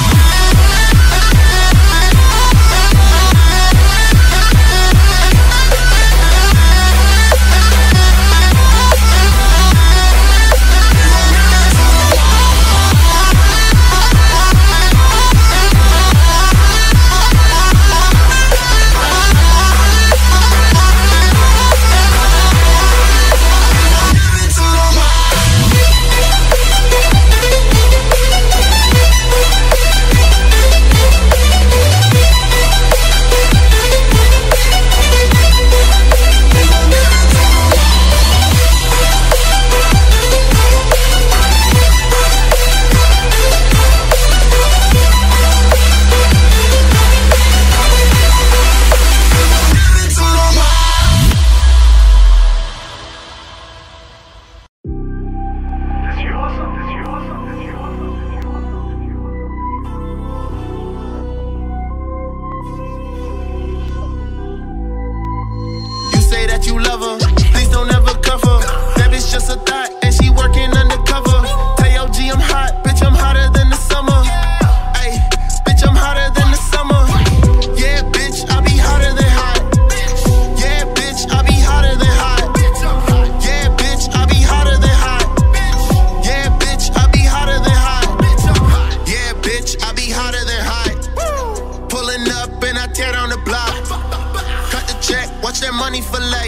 Speaker 14: You love her, please don't ever cuff her. That bitch just a thought, and she working undercover. Tell your G I'm hot, bitch, I'm hotter than the summer. Ayy, bitch, I'm hotter than the summer. Yeah, bitch, I be hotter than hot. Yeah, bitch, I be hotter than hot. Yeah, bitch, I be hotter than hot. Yeah, bitch, I be hotter than hot. Yeah, bitch, I be hotter than hot. Pulling up and I tear down the block. Cut the check, watch that money fillet.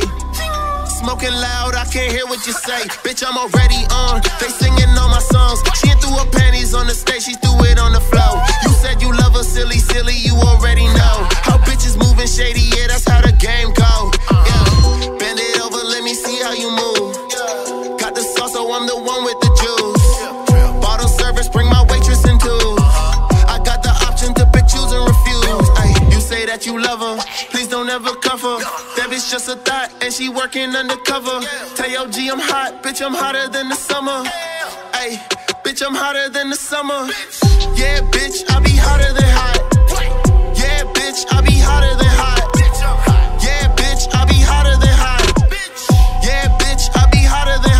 Speaker 14: Smoking loud, I can't hear what you say. Bitch, I'm already on. They singing all my songs. She ain't threw her panties on the stage, she threw it on the floor. You said you love her, silly, silly, you already know. How bitches moving shady, yeah, that's how the game go. Yeah, bend it over, let me see how you move. Got the sauce, so I'm the one with the juice. Bottle service, bring my waitress in too. I got the option to pick, choose, and refuse. Ay, you say that you love her, please don't ever cuff her. That bitch just a thought, and she working undercover. Tell your G I'm hot, bitch, I'm hotter than the summer. Ayy, bitch, I'm hotter than the summer. Yeah, bitch, I be hotter than hot. Yeah, bitch, I be hotter than hot. Yeah, bitch, I be hotter than hot. Yeah, bitch, I be hotter than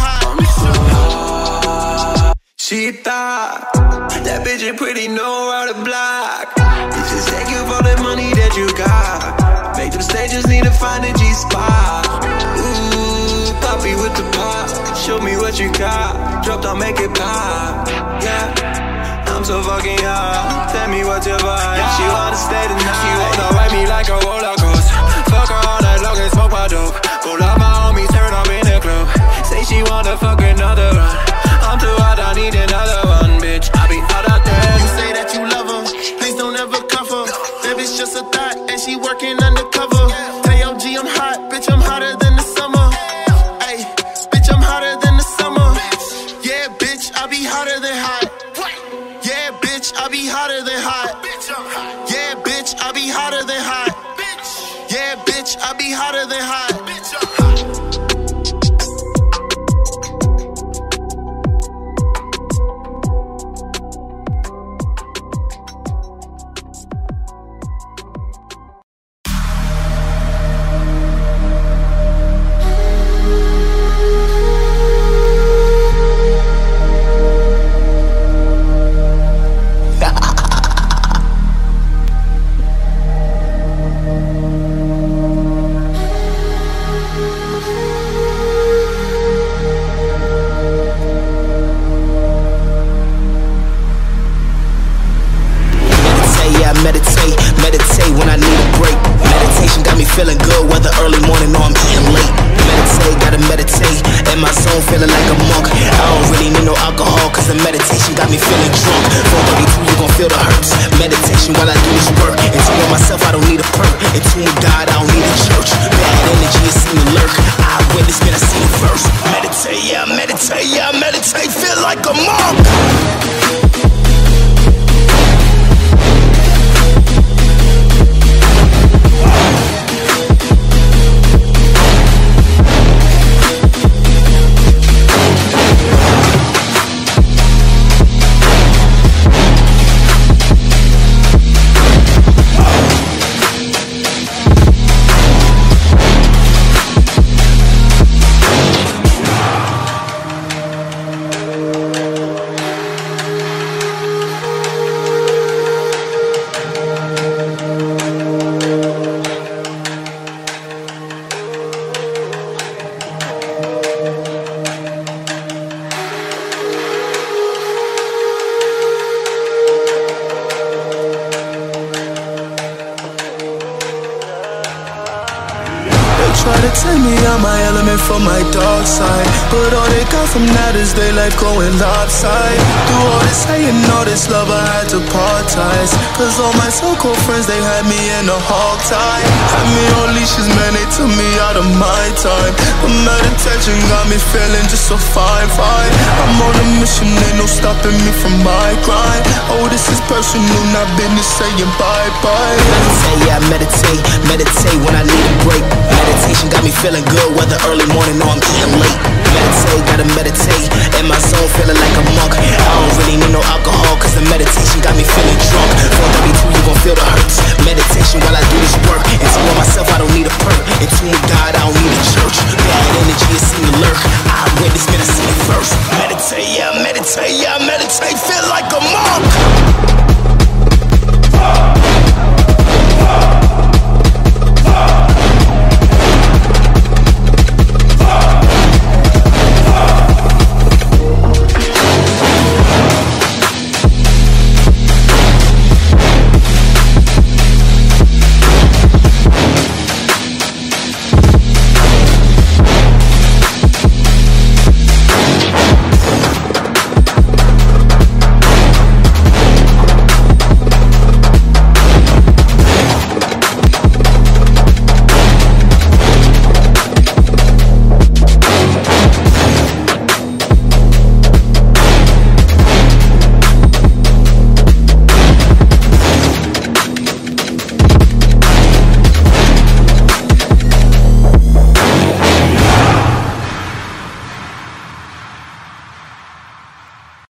Speaker 14: hot.
Speaker 17: She thought that bitch ain't pretty, no around the block. Bitches thank you for the money that you got. Make them stages need to find a G-spot. Ooh, poppy with the pop. Show me what you got. Drop down, make it pop. Yeah, I'm so fucking hot. Tell me what's your vibe. She wanna stay the night. She wanna ride me like a roller coaster. Fuck her all night long and smoke my dope. Pull out my homies, turn up in the club. Say she wanna fuck another run. I'm too hot, I need another one, bitch. I be out out there.
Speaker 14: You say that you love her, please don't ever cuff her. That bitch just a thought, and she working undercover. Tell your G I'm hot, bitch, I'm hotter than the summer. Ayy, bitch, I'm hotter than the summer. Yeah, bitch, I be hotter than hot. Yeah, bitch, I be hotter than hot. Yeah, bitch, I be hotter than hot. Yeah, bitch, I be hotter than hot.
Speaker 18: feeling good, whether early morning or I'm getting late. Meditate, gotta meditate, in my zone feeling like a monk. I don't really need no alcohol, cause the meditation got me feeling drunk. 432, you gon' feel the hurts. Meditation while I do this work. In tune with myself, I don't need a perk. In tune with God, I don't need a church. Bad energy, it seem to lurk. I witness, man, I see it first. Meditate, yeah, meditate, yeah, meditate, feel like a monk.
Speaker 17: Try to take me out my element from my dark side, but all they got from that is their life going lopside. Through all this hate and all this love, I had to part ties, cause all my so-called friends, they had me in a hog tie. Had me on leashes, man, they took me out of my time. But meditation got me feeling just so fine, fine. I'm on a mission, ain't no stopping me from my grind. Oh, this is personal, not business, saying bye-bye.
Speaker 18: Meditate, yeah, meditate, meditate when I need a break. Meditation got me feeling good, whether early morning or I'm getting late. Meditate, gotta meditate, in my zone feeling like a monk. I don't really need no alcohol, cause the